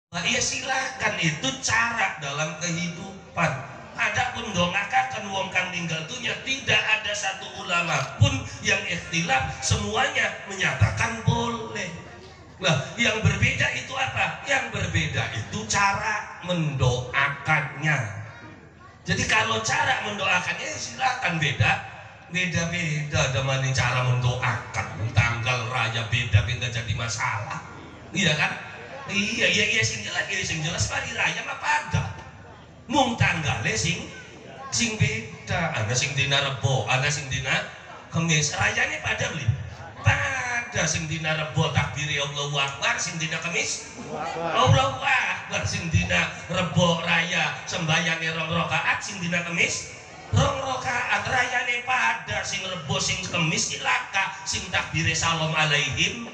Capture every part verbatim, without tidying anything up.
Nah, ya silakan, itu cara dalam kehidupan. Adapun dongakakan wong kang tinggal dunia, tidak ada satu ulama pun yang ikhtilaf, semuanya menyatakan boleh. Nah, yang berbeda itu apa? Yang berbeda itu cara mendoakannya. Jadi kalau cara mendoakannya silakan beda, beda-beda dengan cara mendoakan. Tanggal raya beda-beda jadi masalah, iya kan? Iya, iya, iya, sing jelas, iya, sing jelas hari raya mah pada mung tanggale sing sing beda. Ana sing dina Rebo, ana sing dina Kamis. Rayane pada beli pada, sing dina Rebo takbiri Allahu Akbar, sing dina Kamis Allahu Akbar, sing dina Rebo raya sembayange rong rakaat, sing dina Kamis rong rakaat. Rayane pada, sing Rebo sing Kamis ilaka, sing takbire salam alaihim.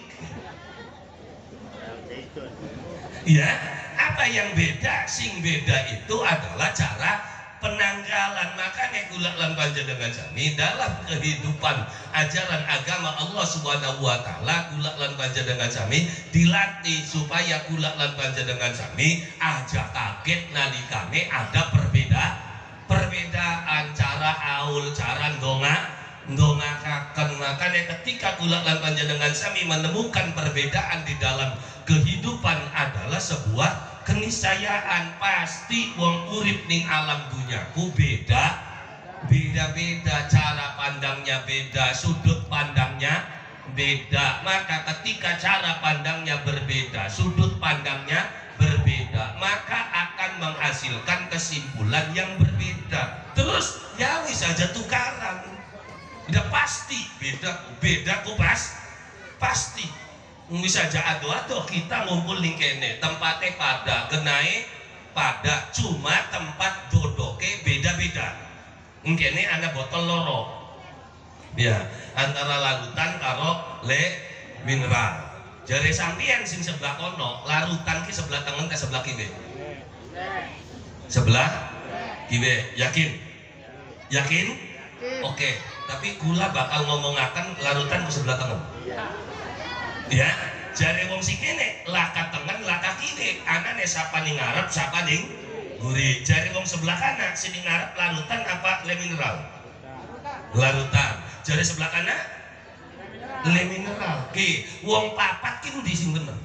Ya, apa yang beda? Sing beda itu adalah cara penanggalan. Makanya kula lan panjenengan sami dalam kehidupan ajaran agama Allah Subhanahu wa taala, kula lan panjenengan sami dilatih supaya kula lan panjenengan sami aja kaget nalikane ada perbeda perbedaan cara aul, cara ndonga ndongakaken. Makanya ketika kula lan panjenengan sami menemukan perbedaan di dalam kehidupan adalah sebuah keniscayaan. Pasti wong urip ning alam dunyaku beda beda-beda, cara pandangnya beda, sudut pandangnya beda. Maka ketika cara pandangnya berbeda, sudut pandangnya berbeda, maka akan menghasilkan kesimpulan yang berbeda. Terus ya wis aja tukaran, udah pasti beda beda ku pas pasti. Bisa aja ado-ado kita ngumpul ning kene tempatnya pada kenai pada, cuma tempat dodoke beda-beda. Kene ada botol loro ya, antara larutan karo le mineral. Jare sampeyan sing sebelah kono larutan ki sebelah tengen ke sebelah kiwe? Sebelah kiwe. Yakin? Yakin? Oke, tapi kula bakal ngomongaken larutan ke sebelah tengen. Ya, jare wong sing kene laka tengen laka kiri, anane sapa ning ngarep sapa ning guri. Jare wong sebelah kanan sing ngarep larutan apa le mineral? Larutan. Jare sebelah kanan le mineral. Ki wong papat ki ndi sing bener?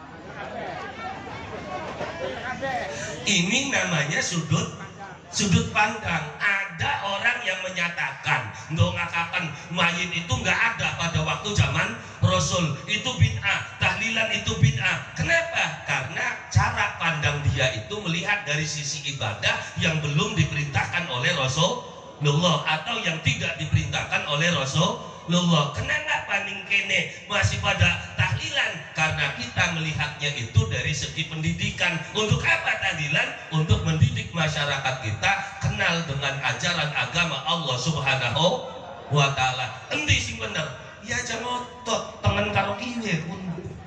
Ini namanya sudut sudut pandang. Ada orang yang menyatakan ndongakaken mayit itu nggak ada pada waktu zaman Rasul, itu bid'ah, tahlilan itu bid'ah. Kenapa? Karena cara pandang dia itu melihat dari sisi ibadah yang belum diperintahkan oleh Rasulullah atau yang tidak diperintahkan oleh Rasulullah. Kenapa ning kene masih pada tahlilan? Karena kita melihatnya itu dari segi pendidikan. Untuk apa tahlilan? Untuk mendidik masyarakat kita kenal dengan ajaran agama Allah Subhanahu wa taala. Endi sing bener? Ya aja ngotot tengen karo kiwe pun.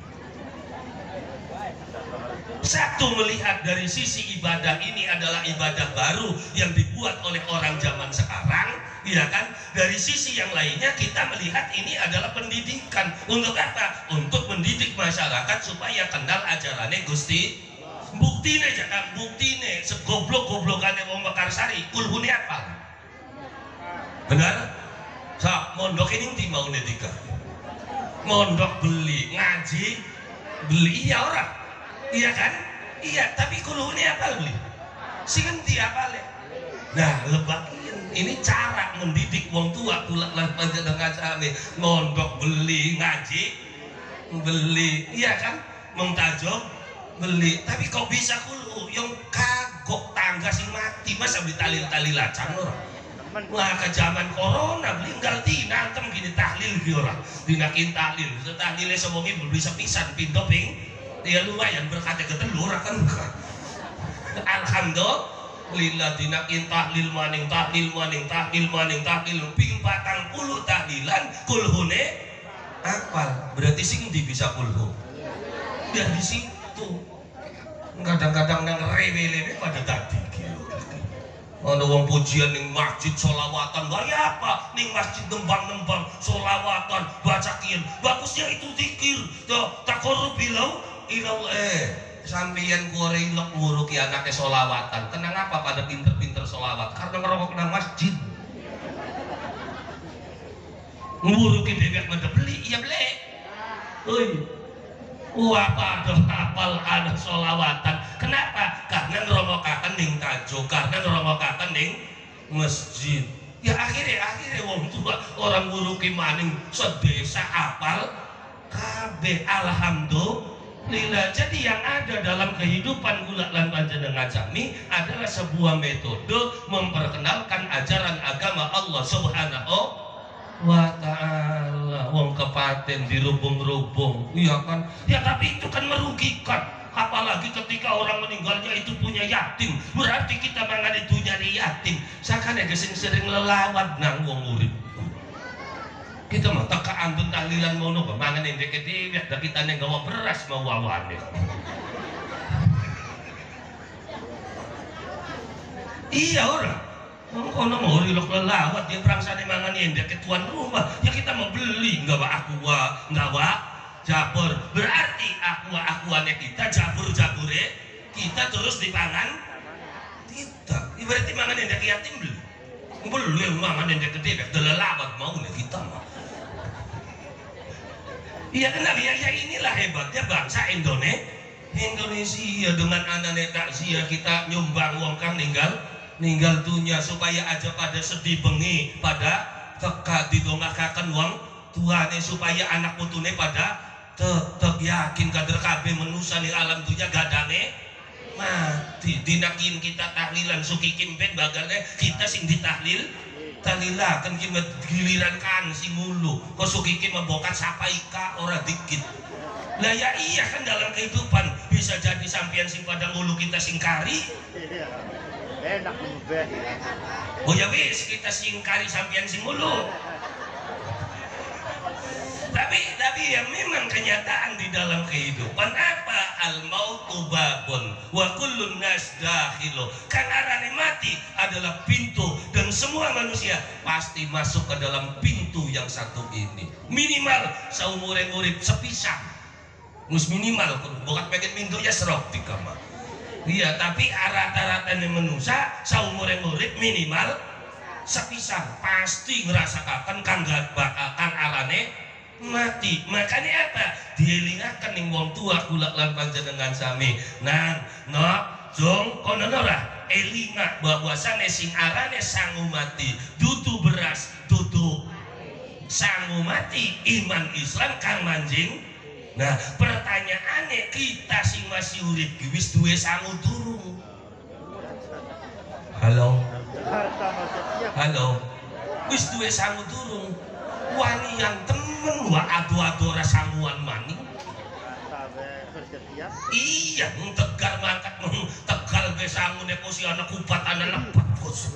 Satu, melihat dari sisi ibadah ini adalah ibadah baru yang dibuat oleh orang zaman sekarang, ya kan? Dari sisi yang lainnya kita melihat ini adalah pendidikan. Untuk apa? Untuk mendidik masyarakat supaya kenal ajarannya Gusti. Buktine jangan buktine segoblok-goblokane wong Mekarsari kulhune apal. Benar? Sa mondok ini ndi mau nedika? Mondok beli, ngaji beli, iya orang. Iya kan? Iya, tapi kulhune apal beli. Sing endi apale? Nah, lebakin. Ini cara mendidik wong tua kula lan panjenengan sami. Mondok beli, ngaji beli, iya kan? Mengtajok beli, tapi kok bisa kulhu yang kagok tangga sing mati masa beli talil-talilacan ora. Wah, ke zaman corona beli enggal dina antem gini tahlil ki ora. Dina kin tahlil, tahlile sewengi beli sepisan pindho ping ya lumayan berkate ketelur kan. Alhamdulillah dina kin tahlil maning tahlil maning tahlil maning tahlil ping patang puluh tahlilan kulhune apal. Berarti sing ndi bisa kulhu? Ya di situ. Kadang-kadang nang rewe-rewe pada tadi ada wong pujian ning masjid solawatan, gaya apa ning masjid nembang-nembang solawatan baca kian bagusnya itu zikir takorup bilau ilau eh sampeyan kuare ilok nguruki anaknya solawatan. Tenang apa pada pinter-pinter solawat? Karena ngerokok nang masjid. Nguruki bebek mana beli? Iya beli. Oi. Wah pada hafal ada solawatan. Kenapa? Karena ngerokokaken ning tajuk, karena ngerokokaken ning masjid. Ya akhirnya akhirnya wong tua orang nguruki maning sedesa apal kabeh. Alhamdulillah. Jadi yang ada dalam kehidupan kula lan panjenengan sami adalah sebuah metode memperkenalkan ajaran agama Allah Subhanahu wa ta'ala. Wong kepaten dirubung-rubung, iya kan? Ya tapi itu kan merugikan. Apalagi ketika orang meninggalnya itu punya yatim, berarti kita mangan itu nyari yatim. Sakane gesing sering lelawat nang wong urip. Kita mah tak keantun tahlilan mono kok mangan endek dhewe dak kita ning gawa beras mau wawane. Iya ora. Kono mau rilok lelawat dia prangsane mangan endek ke tuan rumah. Ya kita mau beli enggak wa aqua, enggak wa jabur. Berarti aqua-aquane kita, jabur-jabure kita terus dipangan kita. Berarti mangan endek yatim beli. Beli mangan endek gede delelawat mau nih kita mah. Iya kenapa ya, ya inilah hebatnya bangsa Indonesia. Indonesia dengan anane takziah kita nyumbang wong kang ninggal ninggal dunia supaya aja pada sedih bengi pada teka didongakaken wong tuane supaya anak putune pada tetep yakin kader kabeh manusia ning alam dunia gadange mati. Dinakin kita tahlilan sukikin ben bagane kita sing ditahlil tahlilaken ki giliran kan sing mulu kok sukikin membokat sapaika ora dikit. Lah ya iya kan dalam kehidupan bisa jadi sampean sing pada ngulu kita singkari. Enak mbeh. Oh ya wis kita singkari sampean sing mulu. Tapi tapi yang memang kenyataan di dalam kehidupan apa? Al mautu babun wa kullun nas dakhilu. Kan arane mati adalah pintu dan semua manusia pasti masuk ke dalam pintu yang satu ini. Minimal saumure urip sepisah. Mus minimal bukan pengen pintunya serok di kamar. Iya, tapi rata-ratanya manusia saumure urip minimal sepisah pasti ngerasakaken kang bakal arane mati. Makanya apa? Dielingaken ning wong tua kula lan panjenengan sami. Nang, no, jong kono ora elinga bahwasane sing arane sangu mati dudu beras, dudu sangu mati iman Islam kang manjing. Nah, pertanyaannya kita sing masih urip wis duwe sangu durung? Halo. Halo. Wis duwe sangu durung? Wani yang temen wa adu-adu ora sanguan maning. Iya, tegar mangkat tegal ge sangune posisi ana kupat ana lepat bos.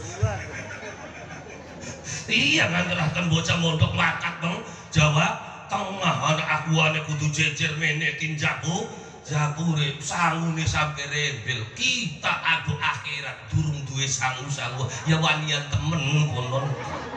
Iya nganderaken bocah mondok makat bang Jawa tengah anak akuane kudu jejer menekin jabu jabure sangune sampe rebel kita adu akhirat durung duwe sangu-sangu ya wanian temen konon.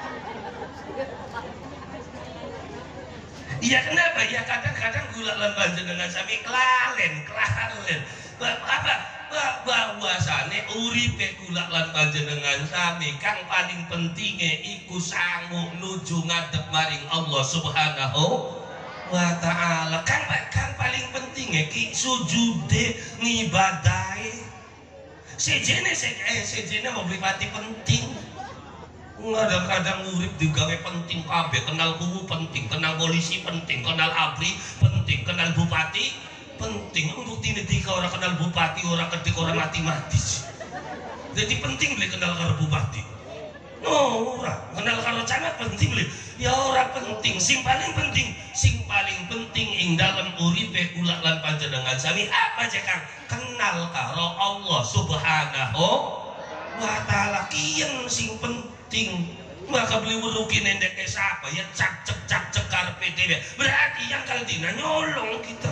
Iya kenapa ya kadang-kadang gula lan panjenengan sami kelalen kelalen apa bahwasane uripe kula lan panjenengan sami kang paling pentinge iku sangu nuju ngadep maring Allah Subhanahu wa ta'ala. Kan kan paling pentinge ki sujude ngibadahe sejene eh sejene mau pribadi penting. Kadang-kadang urip digawe penting kabeh, kenal kuwu penting, kenal polisi penting, kenal abri penting, kenal bupati penting. Buktine dika ora kenal bupati ora kedik ora mati-mati. Jadi penting beli kenal karo bupati. No, ora kenal karo camat penting beli. Ya ora penting, sing paling penting, sing paling penting ing dalam uripe kula lan panjenengan sami apa cek Kang? Kenal karo Allah Subhanahu wa ta'ala kiyen sing penting. Maka beli wuruki nendek siapa ya cak cek cak cek karpe dewe berarti yang kaldina nyolong kita.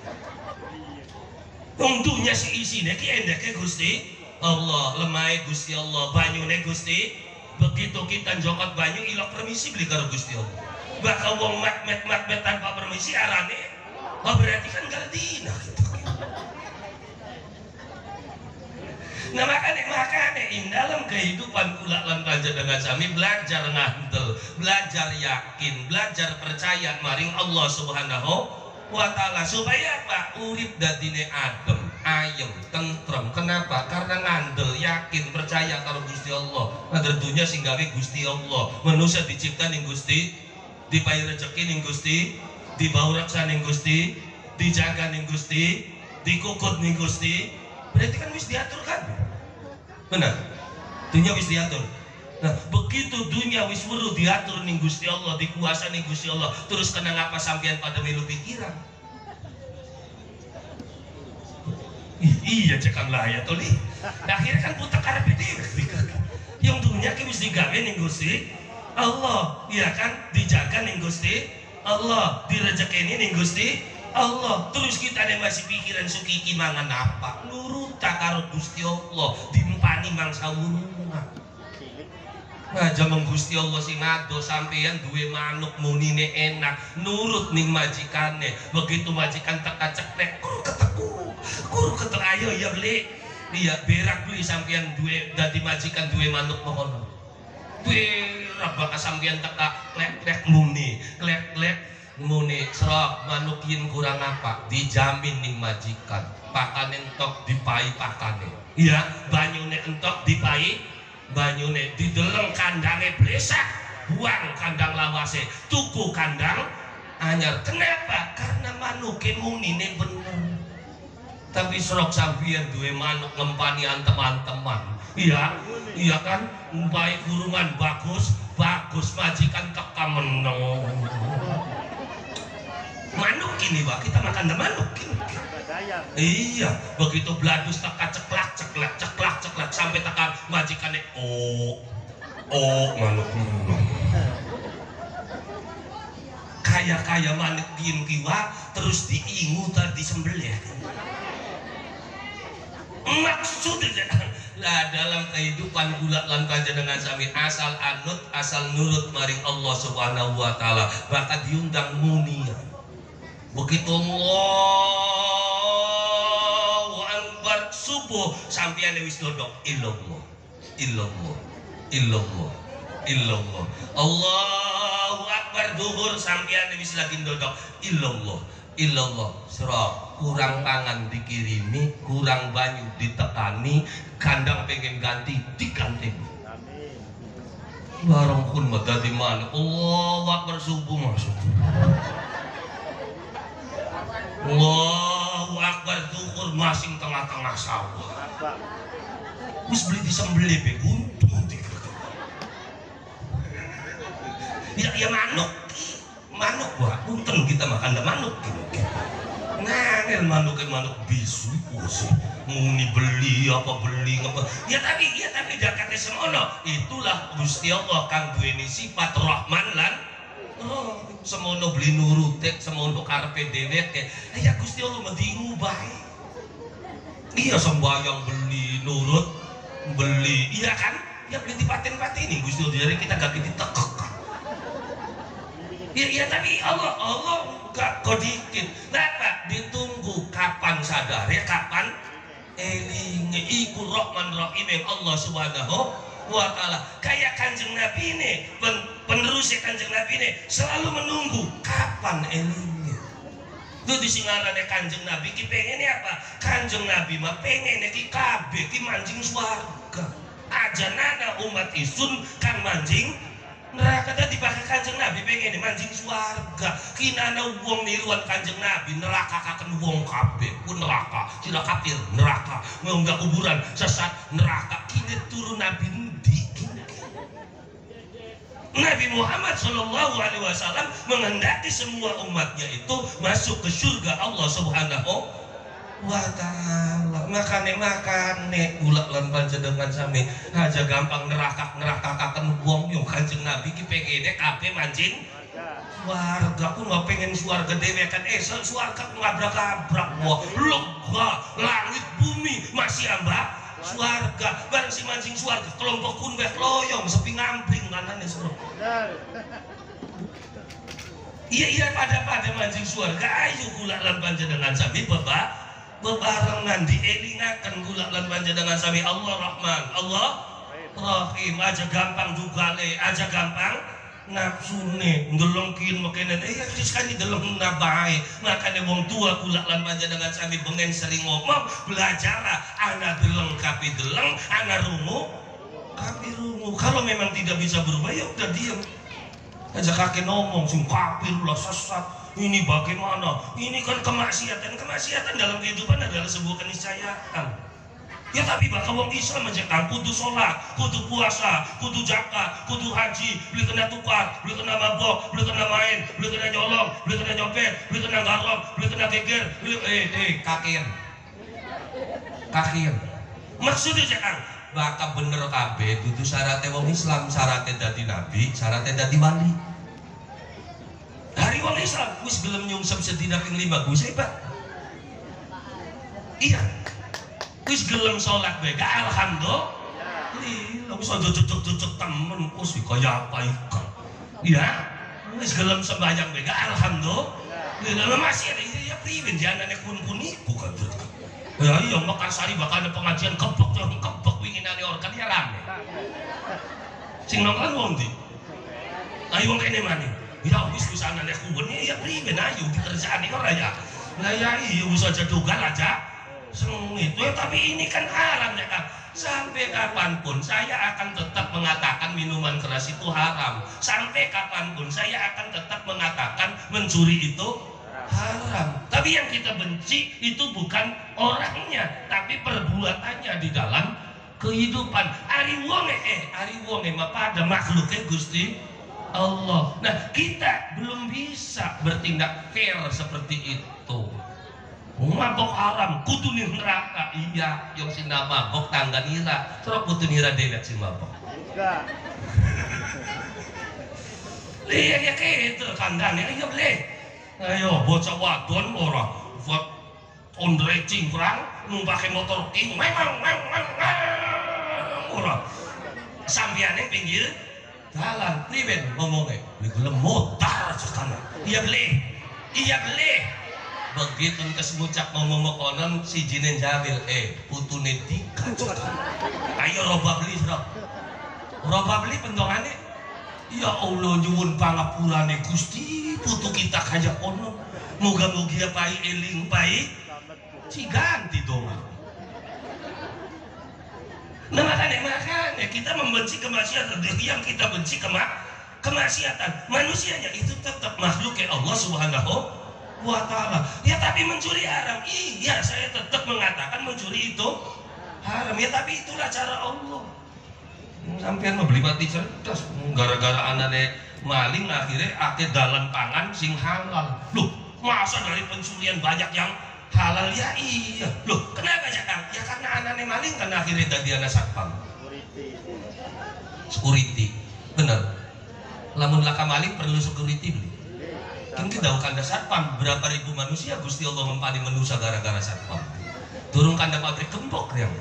Untungnya si isine ki endeke Gusti Allah, lemai Gusti Allah, banyune Gusti. Begitu kita njokot banyu ilok permisi beli karo Gusti Allah. Bakal wong mat-met mat-met tanpa permisi arane. Oh berarti kan kaldina kita. Nah makanya makanya in dalam kehidupan kula lan panjenengan sami belajar ngandel, belajar yakin, belajar percaya maring Allah Subhanahu wa ta'ala supaya apa? Urip dadine adem, ayem, tentrem. Kenapa? Karena ngandel, yakin, percaya karo Gusti Allah. Ngandel dunya sing gawe Gusti Allah. Manusia dicipta ning Gusti, dipahi rezeki ning Gusti, dibawa raksa ning Gusti, dijaga ning Gusti, dikukut ning Gusti. Berarti kan wis diatur kan? Benar? Dunia wis diatur. Nah, begitu dunia wis weruh diatur ning Gusti Allah, dikuasa ning Gusti Allah, terus kena ngapa sampean pada melu pikiran? Iya cekang lah ya toli. Nah, akhirnya kan putar karepe dhewe. Yang dunia ki wis digawe ning Gusti Allah, iya kan? Dijaga ning Gusti Allah, direjekeni ning Gusti Allah. Terus kita ada masih pikiran sukiki mangan apa? Nurut karo Gusti Allah, dimpani mangsa wurungan. Nah, jaman Gusti Allah sing ngado sampeyan duwe manuk munine enak, nurut ning majikane. Begitu majikan teka ceklek, kur keteku, kur ketek ayo ya beli. Iya, berak beli sampeyan duwe dadi majikan duwe manuk mohon. Berak bakal sampeyan teka klek-klek muni, klek-klek muni serok manukin kurang apa dijamin ning majikan pakane entok dipai pakane iya banyune entok dipai banyune dideleng kandange blesak buang kandang lawase tuku kandang anyar. Kenapa? Karena manuke munine bener. Tapi serok sampeyan duwe manuk ngempani teman-teman iya iya kan baik kurungan bagus bagus majikan teka meneng manuk ini wah kita makan the manuk ini. Iya begitu bladus teka ceklak ceklak ceklak ceklak sampai teka majikannya oh oh manuk kaya kaya manuk diem kiwa terus diingu tadi disembelih maksudnya lah dalam kehidupan gula lan panjenengan sami asal anut asal nurut maring Allah Subhanahu wa ta'ala bakal diundang munia. Begitu Allahu Akbar subuh sampeyan wis dodok illallah illallah illallah illallah Allahu Akbar duhur sampeyan wis lagi dodok illallah illallah serok kurang pangan dikirimi kurang banyu ditekani kandang pengen ganti diganti barang kun dadi mana Allahu Akbar subuh masuk Allahu Akbar duhur masing tengah-tengah sawah wis beli disembelih be untung ya ya manuk manuk gua punten kita makan da manuk ngangel manuk manuk bisu sih muni beli apa beli apa ya tapi ya tapi dakate semono itulah Gusti Allah kang duweni sifat Rahman lan oh, semono beli nurutek semono karepe dheweke ya Gusti Allah mesti ngubah iya sembayang beli nurut beli iya kan ya beli dipaten-pateni Gusti Allah jadi kita gak ditekek ya, ya tapi Allah Allah gak kodikit kenapa ditunggu kapan sadar ya kapan elinge iku Rahman Rahim yang Allah Subhanahu wa ta'ala kayak Kanjeng Nabi ini pen, penerusnya Kanjeng Nabi ini selalu menunggu kapan elinge itu disingarane Kanjeng Nabi ki pengennya apa Kanjeng Nabi mah pengennya ki kabeh ki manjing swarga aja nana umat isun kan manjing neraka tadi pakai Kanjeng Nabi pengen mancing swarga kinana wong niruan Kanjeng Nabi neraka kaken wong kabeh pun neraka tidak kafir neraka nggak kuburan sesat neraka kini turun Nabi ndi Nabi Muhammad Shallallahu Alaihi Wasallam menghendaki semua umatnya itu masuk ke surga Allah Subhanahu wa ta'ala makane makane ulak lan panjenengan sami aja gampang neraka neraka kaken wong yo Kanjeng Nabi ki pengene kabeh mancing warga pun nggak pengen swarga dhewe kan eh swarga ngabrak-abrak wah lega langit bumi masih ambak swarga bareng si mancing swarga kelompok kun weh loyong sepi ngampring kanane suro iya iya pada pada mancing swarga ayo ulak lan panjenengan sami bapak bebarengan dielingaken kula lan panjenengan sami Allah Rahman Allah Rahim. Aja gampang dugale, aja gampang nafsune ndelengkin mekene eh ya sekali deleng nabae. Makane wong tua kula lan panjenengan sami bengen sering ngomong belajar ana deleng kapi deleng, ana rungu kapi rungu. Kalau memang tidak bisa berubah ya udah diam aja, kakek ngomong sing kafir lah, sesat, ini bagaimana, ini kan kemaksiatan. Kemaksiatan dalam kehidupan adalah sebuah keniscayaan ya, tapi bakal wong Islam menjelaskan kudu sholat, kudu puasa, kudu zakat, kudu haji, beli kena tukar, beli kena mabok, beli kena main, beli kena nyolong, beli kena nyopet, beli kena garong, beli kena geger, beli eh eh kakir kakir maksudnya jangan bakal bener kabeh dudu syaratnya wong Islam, syaratnya dadi nabi, syaratnya dadi wali. Hari wong Islam wis gelem nyungsep sedina ping lima gus hebat. Iya. Wis gelem salat bae alhamdulillah. Wis aja cocok-cocok temen wis kaya apa iku. Iya. Wis gelem sembahyang bae alhamdulillah. Lha masih ada ya priwen janane kun-kun iku kan. Ya iya Mekarsari bakal ada pengajian kebek yang kebek winginane organ ya rame. Sing nongkrong wong ndi? Ayo wong kene maneh. Ya wis wis anane kuwen ya priwen ayo dikerjaani ora ya. Lah ya iya wis aja dogal aja. Sengit ya, tapi ini kan haram ya kan. Sampai kapanpun saya akan tetap mengatakan minuman keras itu haram. Sampai kapanpun saya akan tetap mengatakan mencuri itu haram. Tapi yang kita benci itu bukan orangnya, tapi perbuatannya di dalam kehidupan. Ari wonge eh ari wonge mah pada makhluknya Gusti Allah. Nah, kita belum bisa bertindak fair seperti itu. Mabok haram, kudu nih neraka. Iya, yang si mabok tangga nira, terus kudu nira dewek si mabok. Lihat ya kayak itu kandangnya, ayo boleh. Ayo bocah wadon orang buat on racing perang pakai motor king memang memang orang sambiannya pinggir jalan priben ngomongnya belum motor sekarang iya beli iya beli begitu kesemucak ngomong konon si jinen jabil eh putune tiga ayo roba beli rob roba beli pendongannya ya Allah nyuwun pangapurane Gusti putu kita kaya kono moga-moga pai eling pai si ganti dong. Nah makanya makanya kita membenci kemaksiatan, yang kita benci kema kemaksiatan manusianya itu tetap makhluk ya Allah Subhanahu wa Ta'ala ya, tapi mencuri haram. Iya saya tetap mengatakan mencuri itu haram ya, tapi itulah cara Allah. Sampean mau beli mati cerdas gara-gara anane maling akhirnya ake dalan pangan sing halal. Loh masa dari pencurian banyak yang halal ya iya. Loh kenapa ya Kang? Ya karena anane maling kan akhirnya tadi anak satpam security bener. Lamun laka maling perlu security beli. Kan kita kanda satpam berapa ribu manusia Gusti Allah mempani manusia gara-gara satpam. Turun kanda pabrik gembok yang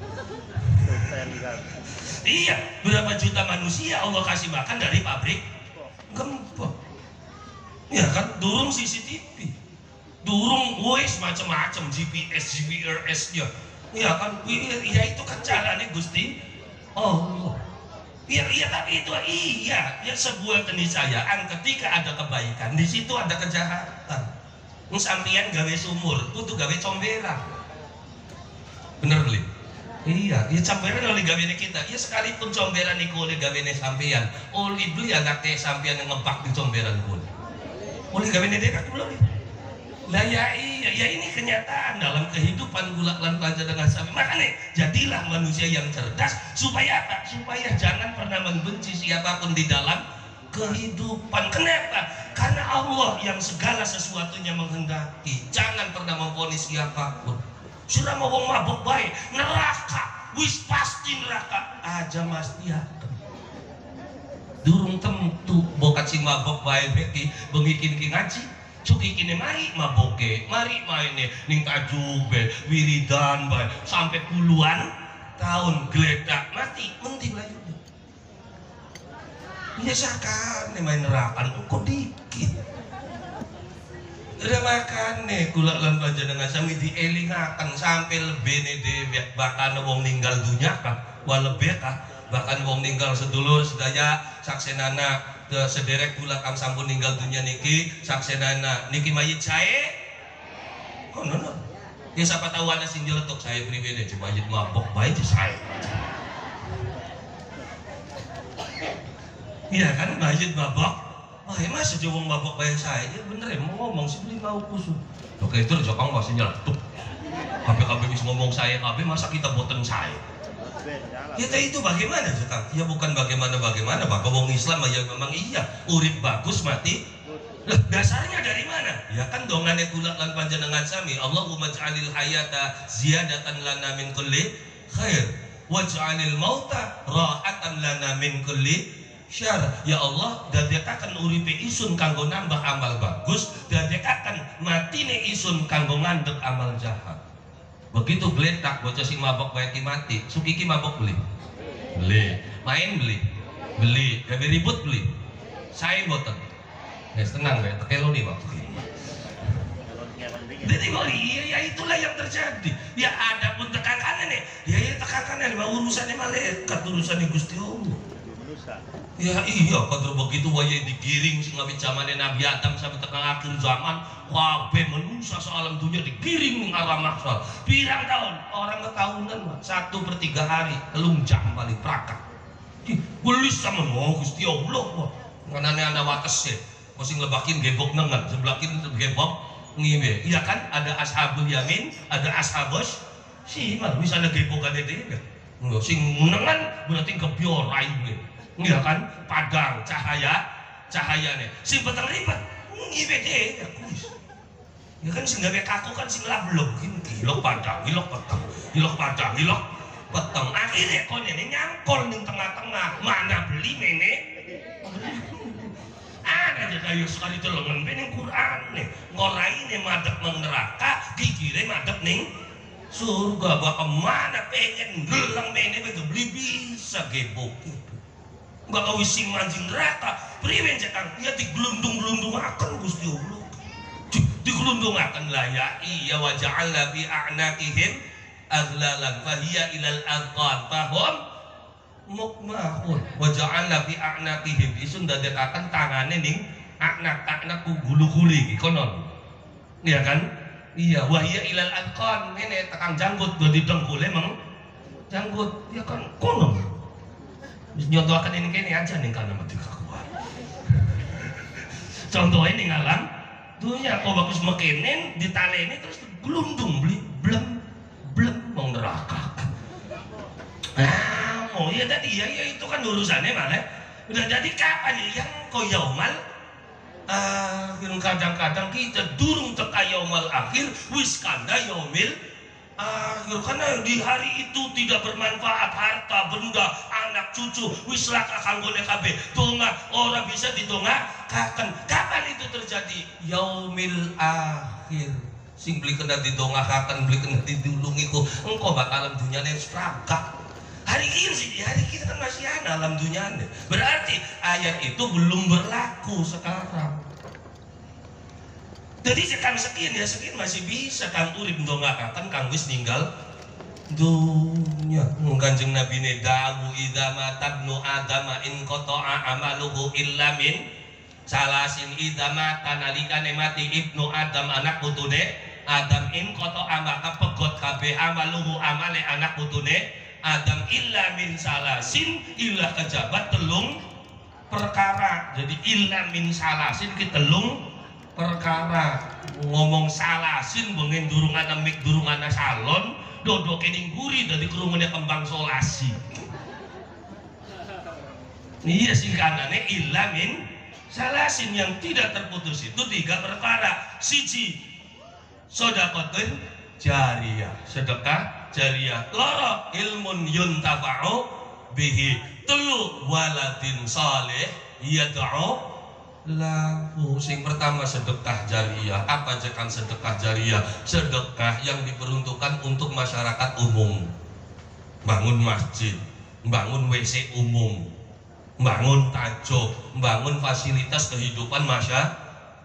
iya, berapa juta manusia Allah kasih makan dari pabrik gembok. Ya kan, durung C C T V, durung wes macam-macam G P S, G P R S nya. Ya kan, ya itu kan caranya Gusti Allah. Ya, iya tapi itu iya, ya sebuah keniscayaan ketika ada kebaikan, di situ ada kejahatan. Sampeyan gawe sumur, kudu gawe comberan. Bener beli? Iya, ya comberan oleh gawe kita. Ya sekalipun comberan niku oleh gawe sampeyan, oleh beli anak teh sampeyan yang ngebak di comberan pun. Oleh gawe dekat dulu. Lah ya iya, ya ini kenyataan dalam kehidupan gula lan panjenengan sami. Makanya jadilah manusia yang cerdas supaya apa? Supaya jangan pernah membenci siapapun di dalam kehidupan. Kenapa? Karena Allah yang segala sesuatunya menghendaki. Jangan pernah memvonis siapapun. Sudah mau wong mabuk baik, neraka, wis pasti neraka aja mas dia. Durung tentu bokat si mabuk baik beki bengikin ki ngaji. Cuki kini mari maboke, mari maine ning tajube, wiridan bae sampai puluhan tahun geledak mati mending lah itu. Biasakan main neraka kok dikit. udah makan nih kula lan panjenengan sami dielingaken sampai lebih nih dhewe bahkan wong ninggal dunya kah wa lebih kah bahkan wong ninggal sedulur sedaya saksenana sederek kula kang sampun ninggal dunya niki saksenana niki mayit sae oh no no ya siapa tahu ana sing jeletuk saya pribadi coba mayit mabok bae sae iya kan mayit mabok. Wah, ya masa jawang babak bayar saya, ya bener ya mau ngomong sih beli mau kusuk. Oke itu Jokang masih nyeletuk. K P K B bisa ngomong saya K B masa kita boten saya. Ya itu bagaimana Jokang? Ya bukan bagaimana bagaimana, Pak. Wong Islam ya memang iya, urip bagus mati. Lah dasarnya dari mana? Ya kan dongane kula lan panjenengan sami. Allahumma ja'alil hayata ziyadatan lana min kulli khair waj'alil mauta ra'atan lana min kulli syar. Ya Allah dadekaken uripe isun kanggo nambah amal bagus, dadekaken matine isun kanggo ngandhek amal jahat. Begitu gletak bocah sing mabok bae ki mati, sukiki mabok beli. Beli, main beli. Beli, gawe ribut beli. Saya boten. Wes tenang ya, tekelo nih waktu ini. Jadi iya ya itulah yang terjadi. Ya ada pun tekanan nih. Ya ya tekanan urusannya malaikat, urusannya Gusti Allah. Ya iya kalau begitu waya digiring sing ngawi zamane Nabi Adam sampai tekan akhir zaman kabeh manusia sealam dunia digiring ning arah maksal. Pirang tahun orang ketahunan mah satu per tiga hari telung jam paling prakak. Gelis sama oh Gusti Allah wah. Nganane ana wates e. Mesti nglebakin gebok nengen sebelakin gebok ngiwe. Iya kan ada ashabul yamin, ada ashabus simal bisa ada gebokane dhewe. Enggak sing nengen berarti kebiorai gue. Iya kan padang cahaya cahayane sing peteng ribet ngiwe deh ya kuis ya kan sing gawe kaku kan sing lablok iki ilok padang ilok peteng ilok padang ilok peteng akhirnya kon ini nyangkol ning tengah-tengah mana beli mene ada aja kayu sekali telengen ning Quran nih ngolaine madep nang neraka gigire madep ning surga bakal mana pengen gelang mene beli bisa gebok nggak kau sing mancing neraka, priwen cekang, ya digelundung-gelundung akan Gusti Allah, digelundung akan lah ya iya waja'alna fi a'naqihim aghlalan fahiya ilal adqan fahum mukmahun waja'alna fi a'naqihim isun dadekaken tangane ning anak-anak gulu-guli konon, iya kan? Iya wahia ilal adqan ini tekang janggut dadi dengkul emang janggut ya kan konon. Nyontohkan ini kene aja nih karena mati kakuan. Contohnya nih ngalam, dunia kok bagus mekenen ditaleni terus gelundung beli blem blem mau neraka. Ah, oh iya tadi ya, ya itu kan urusannya malah. Udah jadi kapan ya yang kau yaumal akhir kadang-kadang kita durung teka yaumal akhir wis kanda yaumil akhir karena di hari itu tidak bermanfaat harta benda anak cucu wis laka kanggone kabeh donga ora bisa didongakaken. Kapan itu terjadi? Yaumil akhir sing beli kena didongakaken beli kena didulungi ku engkau bakalan dunyane stragak. Hari ini sih hari kita kan masih ada alam dunyane, berarti ayat itu belum berlaku sekarang. Jadi sekang sekian ya sekian masih bisa kang urip ndongakaken kang wis ninggal dunya. Kanjeng Nabi ne dawu idza matabnu adama in qata'a amaluhu illa min salasin idza mata nalikane mati ibnu adam anak putune Adam in qata'a maka pegot kabeh amaluhu amale anak putune Adam illa min salasin illa kejabat telung perkara. Jadi illa min salasin ki telung perkara ngomong salasin bengen durung ana mik durung ana salon dodo kening guri dari kerumunya kembang solasi. Iya singkanane illa min salasin yang tidak terputus itu tiga perkara. Siji sedekahun jariyah, sedekah jariyah. Loro ilmun yuntafa'u bihi. Telu waladin saleh yad'u lahu. Sing pertama sedekah jariyah. Apa jekan sedekah jariyah? Sedekah yang diperuntukkan untuk masyarakat umum. Bangun masjid, bangun W C umum, bangun tajuk, bangun fasilitas kehidupan masyarakat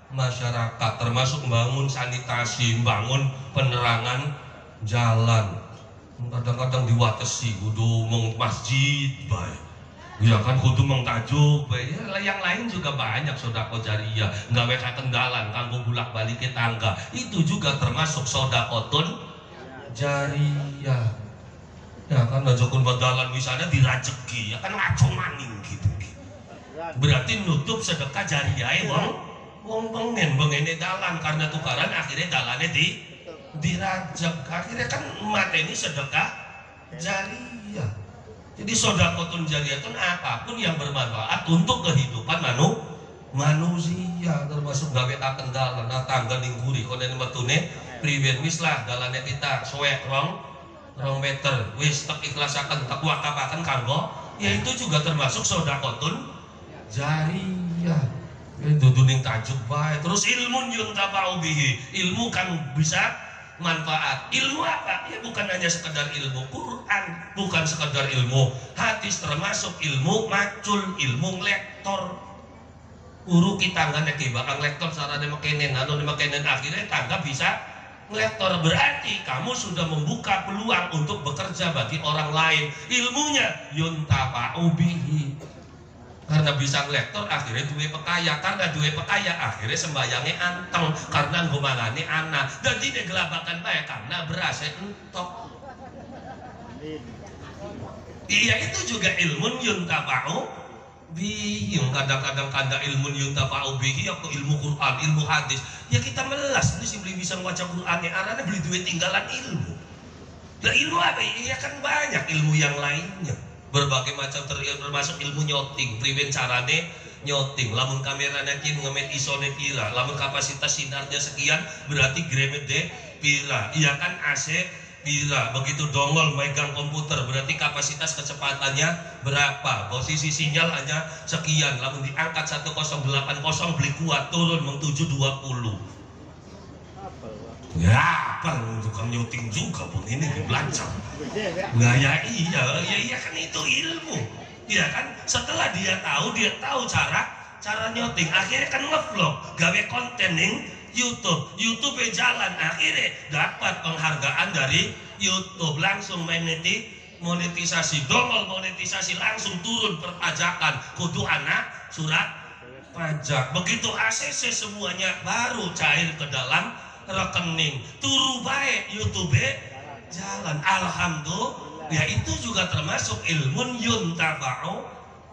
masyarakat, termasuk membangun sanitasi, membangun penerangan jalan. Kadang-kadang diwatesi kudu meng masjid baik, ya kan kudu meng tajuk baik. Ya, yang lain juga banyak sodako jariyah, nggak mereka kendalan kanggo bulak balik ke tangga, itu juga termasuk sodakotun jariyah. Ya kan ngajokun badalan misalnya dirajeki, ya kan ngaco maning gitu. Berarti nutup sedekah jariyah wong wong pengen bengene dalan karena tukaran akhirnya dalannya di dirajak, akhirnya kan mateni sedekah jariyah. Jadi sodakotun jariyah itu apapun yang bermanfaat untuk kehidupan manu manusia, termasuk gawe akan dalan tangga ningguri konen metune priwen wis lah dalane kita suwek rong rong meter wis tek ikhlasaken tek wakafaken kanggo, ya itu juga termasuk sodakotun jariyah. Itu duning tajuk baik. Terus ilmu yuntafa'u bihi, ilmu kan bisa manfaat. Ilmu apa? Ya bukan hanya sekedar ilmu Quran, bukan sekedar ilmu hadis, termasuk ilmu macul, ilmu lektor. Uru kita nggak neki bakal lektor sarane makenen, anu makenen akhirnya tangga bisa lektor. Berarti kamu sudah membuka peluang untuk bekerja bagi orang lain. Ilmunya yuntafa'u bihi. Karena bisa ngelektor akhirnya duwe pekaya, karena duwe pekaya akhirnya sembayangnya anteng, karena ngomongane anak dan tidak gelabakan baik karena berasa entok. Iya, itu juga ilmu yuntafa'u bihi. Kadang-kadang kada ilmu yuntafa'u bihi atau ilmu Quran, ilmu hadis. Ya kita melas ini sih beli bisa membaca Qurannya, arahnya beli duit tinggalan ilmu. Lah ilmu apa? Ya kan banyak ilmu yang lainnya. Berbagai macam, termasuk ilmu nyoting, priwen carane nyoting, lamun kameranya kin ngemet isone pira, lamun kapasitas sinarnya sekian berarti gremet de pira, iya kan A C pira, begitu dongol megang komputer berarti kapasitas kecepatannya berapa, posisi sinyal hanya sekian, lamun diangkat seratus delapan puluh beli kuat turun meng tujuh dua puluh. Ya, apa tukang nyoting juga pun ini dibelajar. Nah ya iya, ya iya kan itu ilmu. Iya kan, setelah dia tahu, dia tahu cara cara nyoting, akhirnya kan ngevlog, gawe konten ning YouTube. YouTube jalan, akhirnya dapat penghargaan dari YouTube, langsung moneti monetisasi, dongol monetisasi langsung turun perpajakan, kudu anak surat pajak. Begitu A C C semuanya baru cair ke dalam rekening, turu baik YouTube jalan, alhamdulillah. Ya itu juga termasuk ilmu yuntafa'u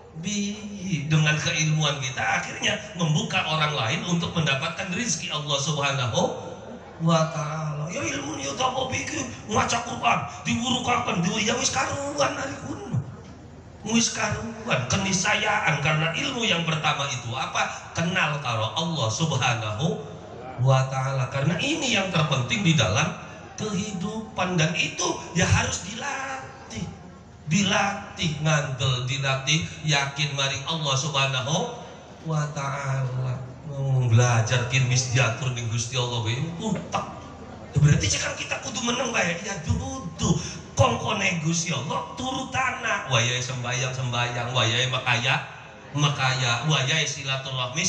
bihi. Dengan keilmuan kita akhirnya membuka orang lain untuk mendapatkan rezeki Allah Subhanahu wa ta'ala. Ya ilmu yuntafa'u bihi, ngaca Quran diburukakan diwi ya wis karuan hari kuno, wis karuan keniscayaan. Karena ilmu yang pertama itu apa? Kenal karo Allah Subhanahu wa ta'ala. Karena ini yang terpenting di dalam kehidupan, dan itu ya harus dilatih, dilatih ngandel, dilatih yakin maring Allah Subhanahu wa ta'ala. Belajar kin wis diatur ning Gusti Allah we utak. Berarti cekan kita kudu meneng bae ya dudu kongkone Gusti Allah turu tanah, wayahe sembayang sembayang, wayahe makaya makaya, wayahe silaturahmi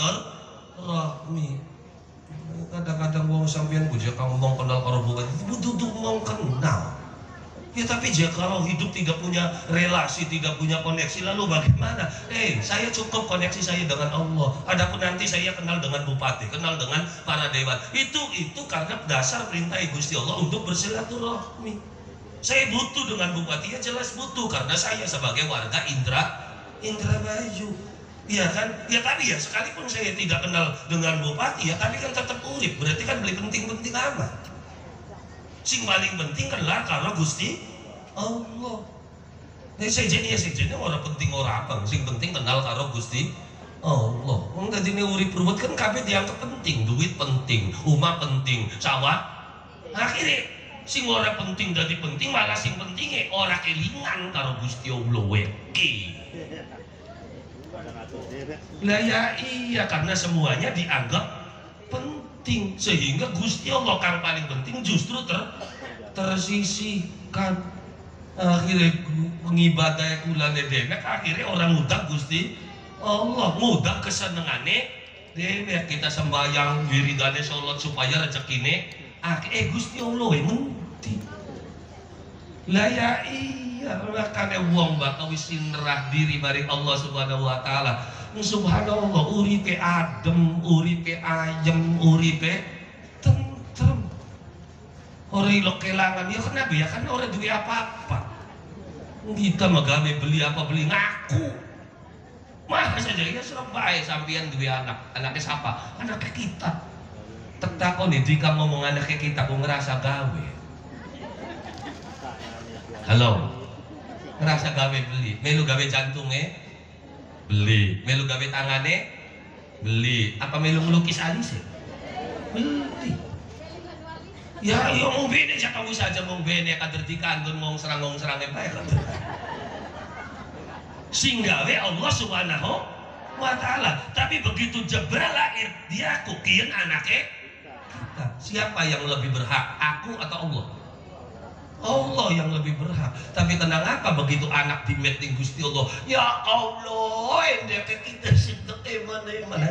silaturahmi. Kadang-kadang wong sampean puja kamu mau kenal karo bukan butuh mau kenal ya, tapi jika kalau hidup tidak punya relasi, tidak punya koneksi, lalu bagaimana? Eh, saya cukup koneksi saya dengan Allah. Adapun nanti saya kenal dengan bupati, kenal dengan para dewan. Itu itu karena dasar perintah Gusti Allah untuk bersilaturahmi. Saya butuh dengan bupati, ya jelas butuh karena saya sebagai warga Indra Indramayu. Iya kan? Ya tapi ya sekalipun saya tidak kenal dengan bupati ya, tapi kan tetap urip. Berarti kan beli penting-penting amat. Sing paling penting kan lah kalau Gusti Allah. Nek sejen ya sejen orang penting orang apa. Sing penting kenal karo Gusti Allah. Wong dadine urip ruwet kan kabeh dianggap penting, duit penting, umah penting, sawah. Akhirnya sing ora penting dadi penting, malah sing pentinge ora kelingan karo Gusti Allah weke. Lah ya iya, karena semuanya dianggap penting sehingga Gusti Allah yang paling penting justru ter tersisihkan. Akhirnya pengibadah kulane demek, akhirnya orang mudah Gusti Allah, mudah kesenengane Dewe kita sembahyang wiridane sholat supaya rezekine akeh eh Gusti Allah ngendi. Lah ya iya makane wong bakal wis sinrah diri maring Allah Subhanahu wa taala. Subhanallah uripe adem, uripe ayem, uripe tentrem. Ora ilok kelangan ya kenapa ya kan ora duwe apa-apa. Kita magawe beli apa beli ngaku. Mah saja ya Surabaya sampean duwe anak, anaknya siapa? Anaknya kita. Tetakon nih jika ngomong anaknya kita aku ngerasa gawe. Halo. Ngerasa gawe beli. Melu gawe jantungnya? Beli. Melu gawe tangannya? Beli. Apa melu melukis alisnya? Beli. Ya iya mau bene jaka wis aja mau bene kader dikandun ngong serang ngong serang bae kader. Singgawe Allah Subhanahu wa taala. Tapi begitu jebral lahir dia kukian anaknya kita. Siapa yang lebih berhak? Aku atau Allah? Allah yang lebih berhak. Tapi kenapa begitu anak dimeting Gusti Allah? Ya Allah, endeke kita sedek mana-mana.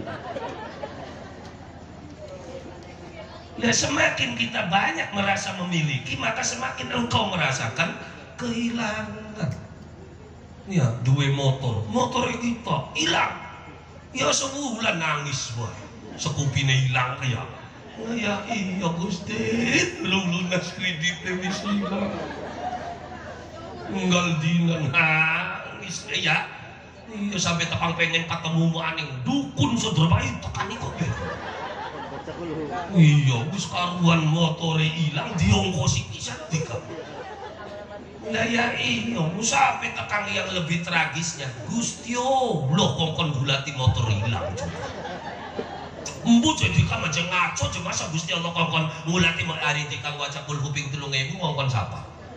Ya semakin kita banyak merasa memiliki, maka semakin engkau merasakan kehilangan. Ya, dua motor, motor kita hilang. Ya sebulan nangis boy, sekupine hilang ya. Ya iya Gusti, lu lunas kreditnya wis hilang. Enggal dina nangis ya. Iya sampai tekang pengen ketemu maning dukun Sodrobayu tekan kok ya. Iya, wis karuan motore hilang diongkosi pisan dika. Lah ya iya, sampai tekang yang lebih tragisnya Gusti Allah kongkon gulati motor hilang juga. Embu jadi kan aja ngaco aja masa Gusti Allah kongkon ngulati hari dikang waca kul huping telung ewu kongkon siapa?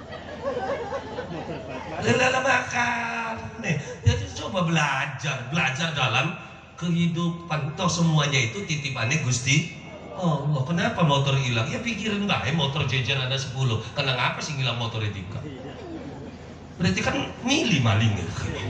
Lelala makan nih, jadi coba belajar, belajar dalam kehidupan. Toh semuanya itu titipannya Gusti Allah. Kenapa motor hilang? Ya pikirin bae motor jejer ada sepuluh. Kenapa sih hilang motornya tiga? Berarti kan milih maling ya.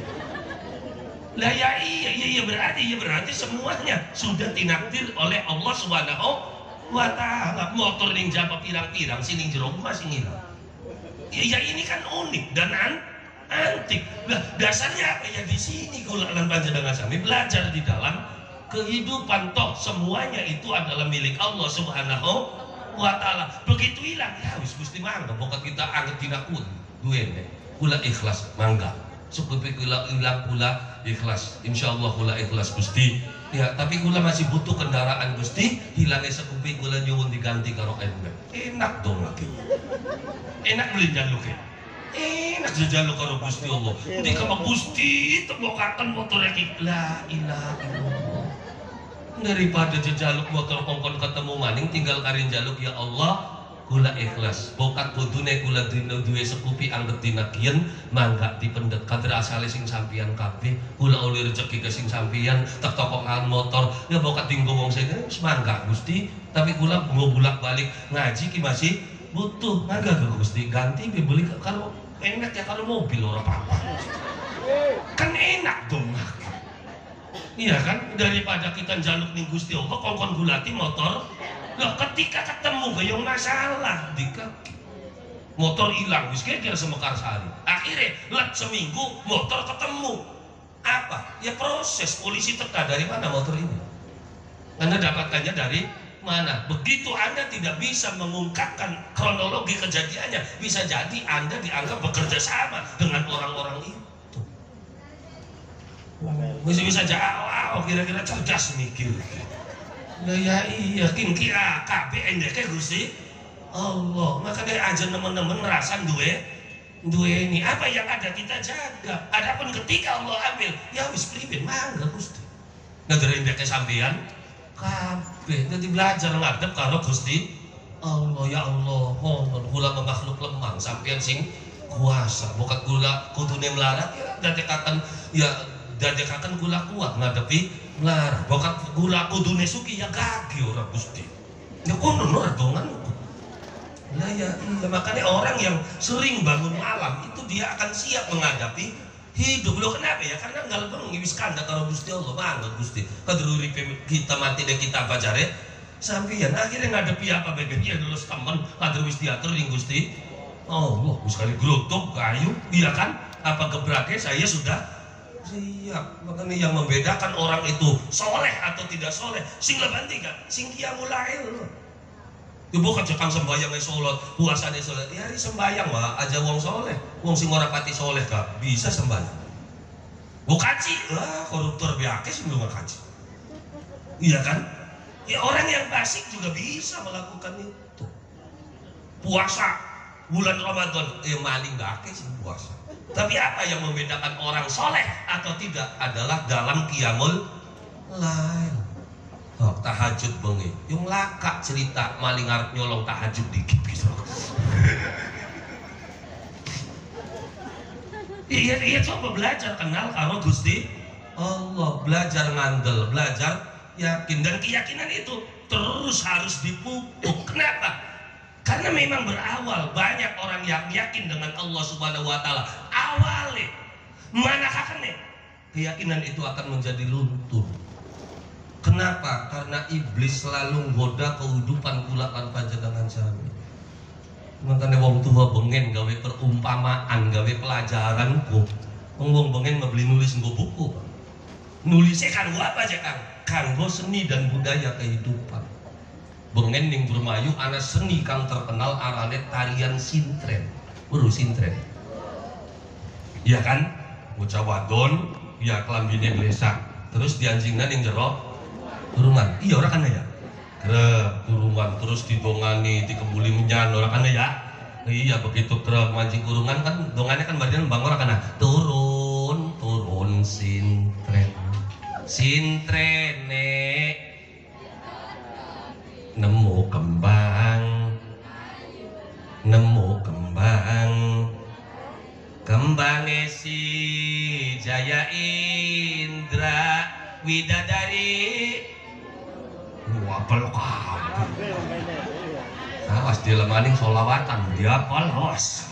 Lah ya iya, iya, iya berarti, iya berarti semuanya sudah tinakdir oleh Allah Subhanahu wa taala. Motor ning japa pirang-pirang sini jero masih ngilang. Ya, ya ini kan unik dan an antik. Nah, dasarnya apa ya di sini kula lan panjenengan sami belajar di dalam kehidupan toh semuanya itu adalah milik Allah Subhanahu wa taala. Begitu hilang ya wis Gusti mangga pokok kita anggap tinakun duwe kula ikhlas mangga. Sukupi kula hilang kula ikhlas. Insyaallah kula ikhlas Gusti. Ya, tapi kula masih butuh kendaraan Gusti, hilangnya sekupi kula nyuwun diganti karo ember. Enak dong lagi. Enak beli jaluk ya. Enak jaluk karo Gusti Allah. Di kama Gusti temokaken motornya iki. La ilaha illallah. Daripada jejaluk motor kongkon ketemu maning tinggal karin jaluk ya Allah. Kula ikhlas, bokat kudune kula dina duwe sekupi anggap dina kiyen mangga dipendet kader asale sing sampeyan kabeh kula oleh rezeki ke sing sampeyan tek tokokan motor ya bokat dinggo wong sing wis mangga Gusti tapi kula mau bolak-balik ngaji ki masih butuh mangga ke Gusti ganti beli kalau enak ya kalau mobil ora apa-apa kan enak dong iya kan daripada kita njaluk ning Gusti Allah kongkon gulati motor. Loh ketika ketemu gayung masalah di kaki motor hilang wis kira semekar sehari akhirnya let seminggu motor ketemu apa ya proses polisi teka dari mana motor ini Anda dapatkannya dari mana begitu Anda tidak bisa mengungkapkan kronologi kejadiannya bisa jadi Anda dianggap bekerja sama dengan orang-orang itu bisa-bisa jauh kira-kira cerdas mikir. Nah ya iya kin kira K B endeke Gusti Allah makanya aja teman-teman ngerasan duwe duwe ini apa yang ada kita jaga adapun ketika Allah ambil ya wis priben mangga Gusti negeri endeke sampean kabeh dadi belajar ngadep karo Gusti Allah ya Allah mohon kula makhluk lemah sampean sing kuasa bukan kula kudune melarat ya dadekaken ya dadekaken kula kuat ngadepi melarang, bokat gula kudune suki ya gagi orang Gusti. Ya kono ora dongan. Nah ya iya makanya orang yang sering bangun malam itu dia akan siap menghadapi hidup. Loh kenapa ya? Karena nggak lebih ngibis kandak karo Gusti Allah banget Gusti. Kadruri kita mati deh kita pacare sampeyan akhirnya ngadepi apa bagian dia dulu teman kader wis diatur ning Gusti. Oh, Allah sekali grotok kayu, iya kan? Apa gebrake saya sudah siap. Makanya yang membedakan orang itu soleh atau tidak soleh, sing lebanti kan, sing qiyamul lail. Ibu kan cekang sembayang e sholat, puasane sholat. Ya hari sembayang mah aja wong soleh, wong sing ora pati soleh kak bisa sembayang. Bu kaji, lah koruptor biake sing lu kaji. Iya kan? Ya orang yang fasik juga bisa melakukan itu. Puasa bulan Ramadan, eh maling biake sing puasa. Tapi apa yang membedakan orang soleh atau tidak adalah dalam qiyamul lail. Oh, tahajud bengi, yung laka cerita maling arep nyolong tahajud dikit gitu. Iya iya coba belajar kenal karo Gusti Allah, belajar ngandel, belajar yakin, dan keyakinan itu terus harus dipupuk. Kenapa? Karena memang berawal banyak orang yang yakin dengan Allah Subhanahu Wa Taala. Awalnya mana kakaknya keyakinan itu akan menjadi luntur. Kenapa? Karena iblis selalu menggoda kehidupan kula lan panjenengan sami. Makanya wong tua bengen gawe perumpamaan, gawe pelajaran kok. Wong wong bengen ngebeli nulis nggo buku. Nulisnya kanggo apa aja Kang? Kanggo seni dan budaya kehidupan. Bengen ning Burmayu ana seni kang terkenal arane tarian sintren. Weruh sintren. Iya kan? Bocah wadon, ya kelambine blesak. Terus dianjingna ning jero kurungan, iya orang kan ya, krep kurungan terus didongani dikebuli menyan orang kan ya, iya begitu krep mancing kurungan kan dongannya kan bagian bang orang kan turun turun sintren sintrene nemu kembang nemu kembang kembangnya si Jaya Indra Widadari apal kabeh. Awas di lemaning solawatan dia apal awas.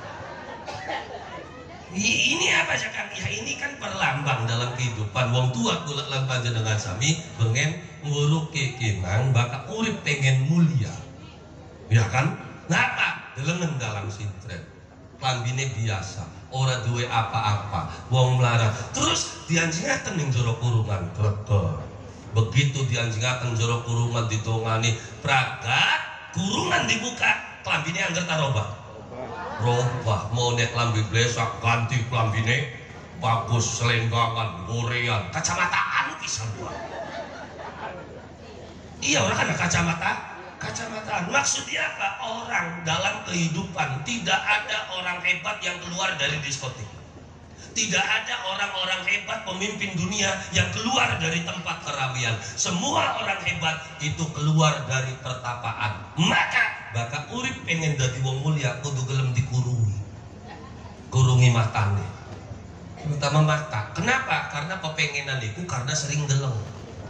Ini apa sih Kang? Ya ini kan perlambang dalam kehidupan wong tua kula lan panjenengan sami bengen nguruk kekinang bakal urip pengen mulia. Ya kan? Ngapa? Delengen dalam sintren. Lambine biasa, ora duwe apa-apa, wong melarat. Terus dianjingaken ning jero kurungan greget. Begitu dianjingaken jero kurungan ditongani pragat, kurungan dibuka, klambine angger tarobah. Robah mau nek lambi blesak ganti klambine bagus selenggangan, gorean, kacamataan pisan buat. Iya orang kan kacamata, kacamataan. Maksudnya apa? Orang dalam kehidupan tidak ada orang hebat yang keluar dari diskotik. Tidak ada orang-orang hebat pemimpin dunia yang keluar dari tempat kerawian. Semua orang hebat itu keluar dari pertapaan. Maka bakal urip pengen dadi wong mulia kudu gelem dikurungi. Kurungi matane. Terutama mata. Kenapa? Karena kepengenan itu karena sering deleng.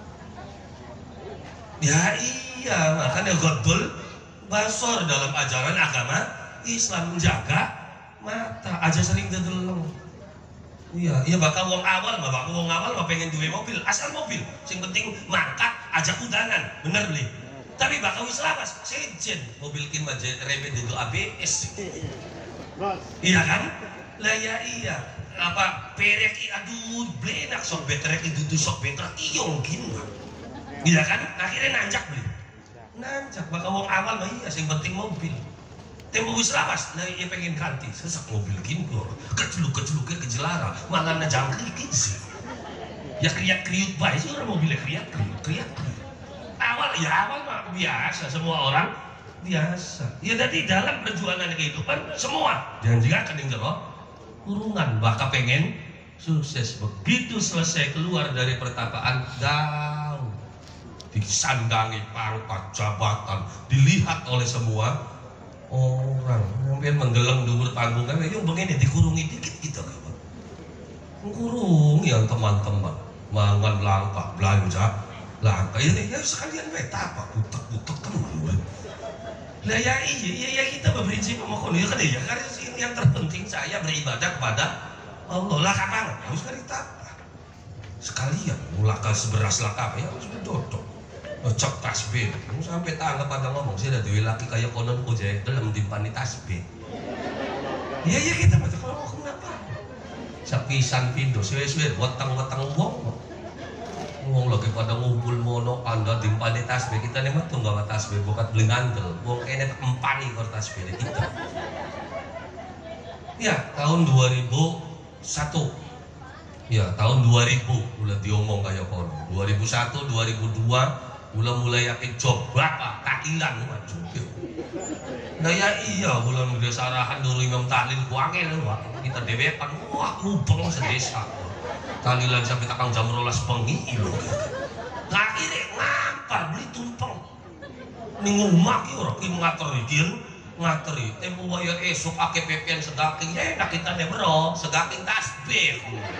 Ya iya, makanya godol basor dalam ajaran agama Islam menjaga mata aja sering deleng. Iya, iya bakal wong awal mah, bakal wong awal mah pengen duwe mobil, asal mobil. Sing penting mangkat aja udanan, bener beli. Tapi bakal wis lawas, sejen mobil kin aja remeh itu A B S. Iya kan? Lah ya iya. Apa perek aduh blenak sok betrek itu sok betrek iyong kin. Iya kan? Akhirnya nanjak beli. Nanjak bakal wong awal mah iya sing penting mobil. Tempo wis lawas, nah ia pengen ganti, sesak mobil gini kok, keceluk-keceluknya kejelara, malah najangkrik sih. Ya kriak-kriuk baik sih orang mobilnya kriak-kriuk, kriak-kriuk. Awal ya awal mah biasa, semua orang biasa. Ya jadi dalam perjuangan kehidupan semua jangan-jangan kening jero kurungan, bakal pengen sukses. Begitu selesai keluar dari pertapaan, daun disandangi pangkat jabatan, dilihat oleh semua orang. Mungkin menggeleng dhuwur panggung kan yang begini dikurungi dikit gitu kan. Mengkurung yang teman-teman mangan langkah belanja langkah ini ya sekalian beta apa butek-butek kan lah ya iya iya ya kita berprinsip sama ya kan ya karena yang terpenting saya beribadah kepada Allah lah kapan harus cerita sekalian mulaka seberas laka ya harus berdodok cek tasbih sampai tanggap pada ngomong sih ada dua laki kayak konon kujai dalam timpani tasbih iya iya kita baca kalau kenapa sapisan pindo suwe-suwe wetang-wetang wong wong lagi pada ngumpul mono anda timpani tasbih kita nih mah tunggal tasbih bukan beli ngandel wong kayaknya empani kor tasbih kita ya tahun dua ribu satu ya tahun dua ribu udah diomong kayak kono dua ribu satu dua ribu dua ulah mulai yakin job berapa takilan waduh nah ya iya bulan udah sarahan dulu imam tahlil kuangel wah kita dewekan wah mubeng sedesa tahlilan sampai takang jam rolas bengi ilo nah akhirnya ngampar beli tumpeng ini ngumah ki orang ki ngateri din ngateri tempo waya esok ake pepian segaking ya enak kita nih bro segaking tasbih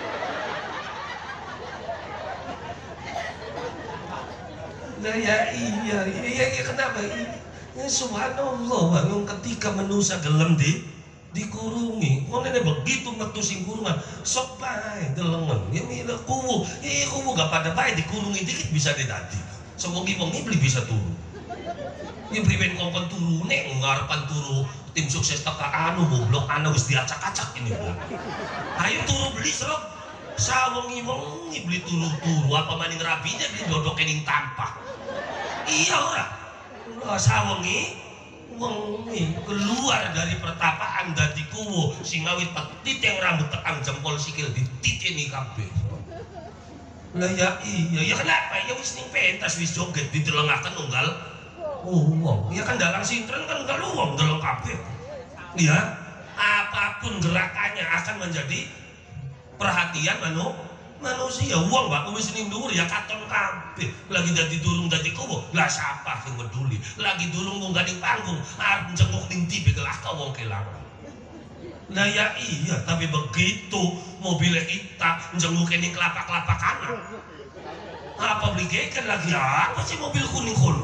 nah ya iya iya iya kenapa ini subhanallah bangun ketika manusia gelem di dikurungi ngomongnya begitu metusing kurungan sok baik delengan ya mila kuwu iya kuwu gak pada baik dikurungi dikit bisa didadi semogi wengi beli bisa turu ini priwen kongkon turu nek ngarapan turu tim sukses teka anu goblok anu wis diacak-acak ini bu ayo turu beli serok sawengi-wengi beli turu-turu apa maning rabinya beli dodok kening tampak iya orang sawengi wengi keluar dari pertapaan dadi kuwo sing ngawit petiteng rambut tekang jempol sikil dititeni kabeh lah ya iya ya kenapa ya wis ning pentas wis joget ditelengaken unggal uang ya kan dalang sintren kan unggal uang deleng kabeh ya apapun gerakannya akan menjadi perhatian manu manusia uang mbak wis ning dhuwur ya katon kabeh lagi dadi durung dadi kuwo lah siapa sing peduli lagi durung munggah ning panggung arep njenguk ning tipe kelah ka wong kelangan lah ya iya tapi begitu mobilnya kita njenguk ning kelapa-kelapa kanan apa beli geger lagi apa sih mobil kuning kono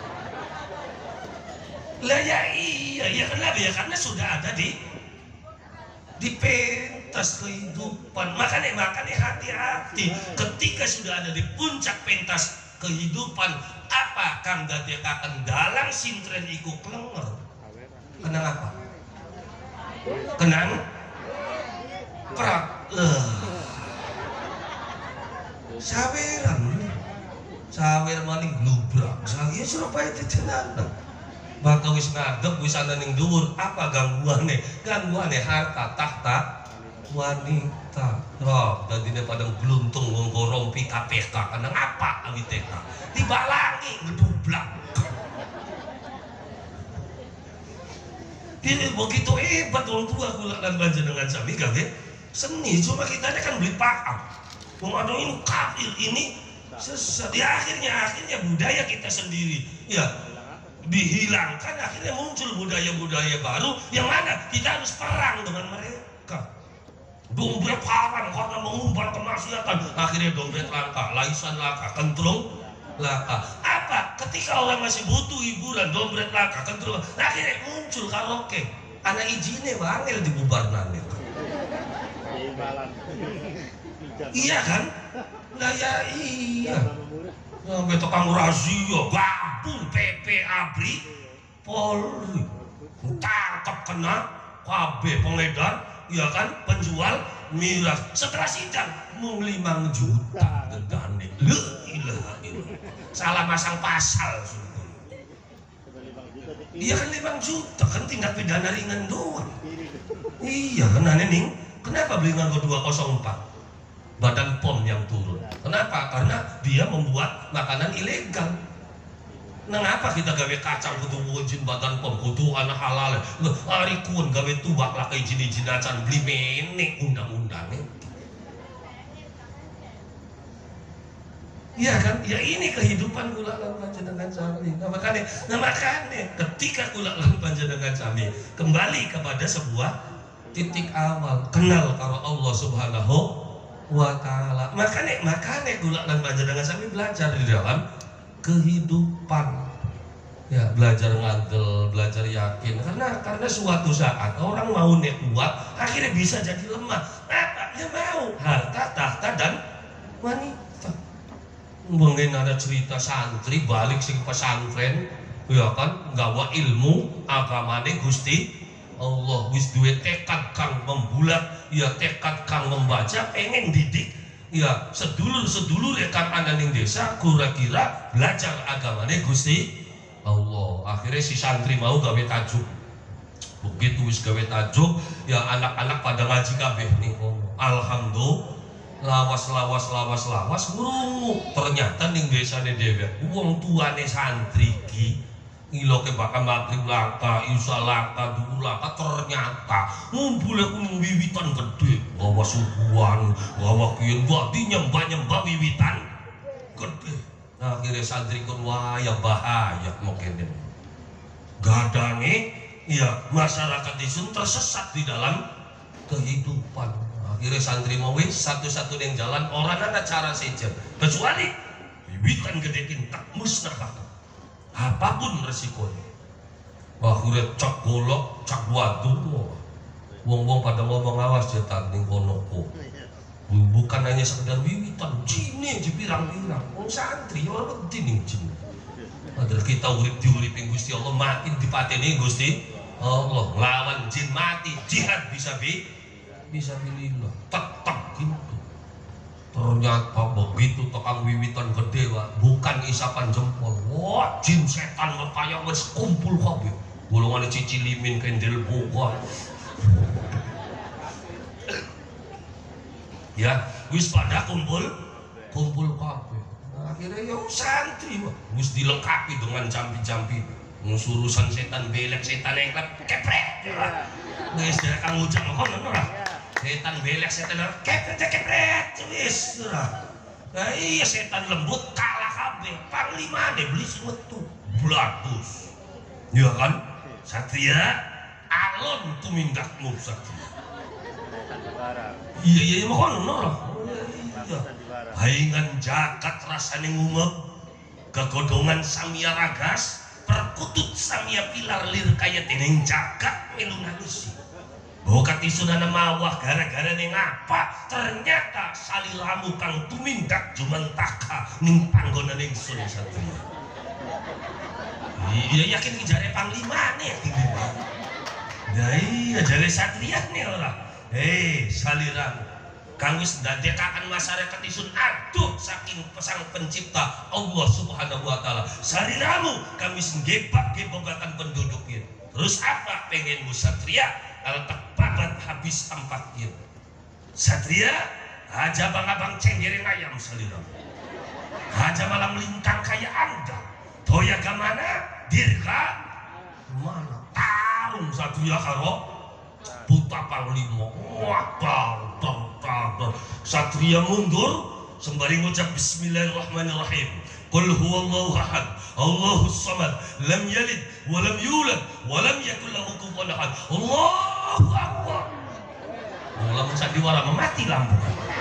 lah ya iya ya kenapa ya karena sudah ada di di pentas kehidupan makanya makanya hati-hati ketika sudah ada di puncak pentas kehidupan apa kang dadekaken dalang sintren iku klenger kenang apa kenang prak eh saweran sawer maning glubrak saya Surabaya tenan maka wis ngadeg wis ana ning dhuwur apa gangguane gangguane harta tahta wanita roh dadine padang gluntung nggo rompi K P K kana apa awiteka dibalangi ngedublak ini begitu hebat orang tua kula lan panjenengan sami gawe seni cuma kita kan beli paham wong ada ini kafir ini sesat ya akhirnya akhirnya budaya kita sendiri ya dihilangkan akhirnya muncul budaya-budaya baru yang mana kita harus perang dengan mereka dompet haram karena mengumbar kemaksiatan akhirnya dompet langka laisan langka kentrung langka apa ketika orang masih butuh hiburan dompet langka kentrung akhirnya muncul karaoke anak izinnya wangil dibubarkan iya kan nah ya iya sampai tukang razia, gabung P P Abri, Polri, tangkap kena K B pengedar, ya kan penjual miras. Setelah sidang mau lima juta dendane, lu ilah ilah, salah masang pasal. Iya kan lima juta kan tindak pidana ringan doang. Iya kan aneh nih, kenapa beli nganggo dua nol empat? Badan P O M yang turun. Kenapa? Karena dia membuat makanan ilegal. Kenapa kita gawe kacang kudu izin badan P O M kudu anak halal. Hari kun gawe tubak lah ke izin-izin acan beli menek undang-undangnya. Iya kan? Ya ini kehidupan kula lan panjenengan sami. Nah makanya, nah makanya ketika kula lan panjenengan sami kembali kepada sebuah titik awal kenal karo Allah Subhanahu wa ta'ala. Makanya makanya kula lan panjenengan sami belajar di dalam kehidupan Ya, belajar ngandel, belajar yakin. Karena karena suatu saat orang mau nek kuat, akhirnya bisa jadi lemah. Apa? Ya mau harta, tahta dan wanita. Mungkin ada cerita santri balik sing pesantren, ya kan, nggawa ilmu agamane Gusti Allah, wis duwe tekad kang membulat, ya tekad kang membaca, pengen didik ya sedulur-sedulur ya kang ana ning desa kira-kira belajar agamane Gusti Allah. Akhirnya si santri mau gawe tajuk. Begitu wis gawe tajuk, ya anak-anak pada ngaji kabeh ning kono. Alhamdulillah, lawas lawas lawas lawas ngrungu. Ternyata ning desane dhewe wong tuane santri ki ngiloke bakal maghrib langka, isya langka, duhur langka, ternyata ngumpulnya kuno wiwitan gede, bawa suguhan, bawa kian, wadi nyembah-nyembah wiwitan gede. Nah, akhirnya santri kun wah ya bahaya mungkin gadane, ya masyarakat isun tersesat di dalam kehidupan. Akhirnya santri mau wis satu-satu yang jalan orang ada cara saja, kecuali wiwitan gede tintak musnah. Apapun resikonya, akhirnya cak golok, cak wadu, wong-wong pada ngomong awas jetan ning kono kok. Bukan hanya sekedar wiwitan, jine jepirang-pirang, wong santri orang penting ning jin. Padahal kita urip diuripin Gusti Allah, mati dipateni Gusti Allah, lawan jin mati, jihad bisa bi, bisa bilillah, tetap gitu. Ternyata begitu tukang wiwitan gede Pak, bukan isapan jempol. Wah, jin setan kaya wis kumpul kabeh. Golongane cicilimin kendel buka. Ya, wis pada kumpul, kumpul kabeh. Nah, akhirnya ya santri Pak, wis dilengkapi dengan jampi-jampi. Ngusurusan setan belek, setan engklep keprek. Wis kang ujang kono ora. Setan belek, setan kepret kepret wis ora. Nah iya setan lembut kalah kabeh, panglimane beli sing metu blatus. Ya kan? Satria alon tumindakmu satria. Iya iya mah kono ora. Iya. Haingan jagat rasane ngumek, kegodongan samia ragas, perkutut samia pilar lir kaya teneng jagat melu nangisi. Bokat isunana mawah gara-gara ning apa? Ternyata saliramu kang tumindak jumantaka ning panggonan ingsun satria. Iya yakin ki jare panglimane iki. Ya iya jare satriane ora. Hei saliramu kang wis ndadekaken masyarakat isun aduh saking pesang pencipta Allah Subhanahu wa taala. Saliramu kang wis ngebak-gebogatan penduduk ini. Terus apa pengenmu satria? Kalau babat habis tempatnya satria aja bang-abang cenggiring ayam salira aja malam melintang kayak anda toya kemana dirka mana tarung satria karo buta panglima wadah tar satria mundur sembari ngucap bismillahirrahmanirrahim. Qul huwallahu ahad, Allahus samad, lam yalid wa lam yulad wa lam yakul lahu kufuwan ahad. Allahu akbar. Lamun sandiwara mati lampu.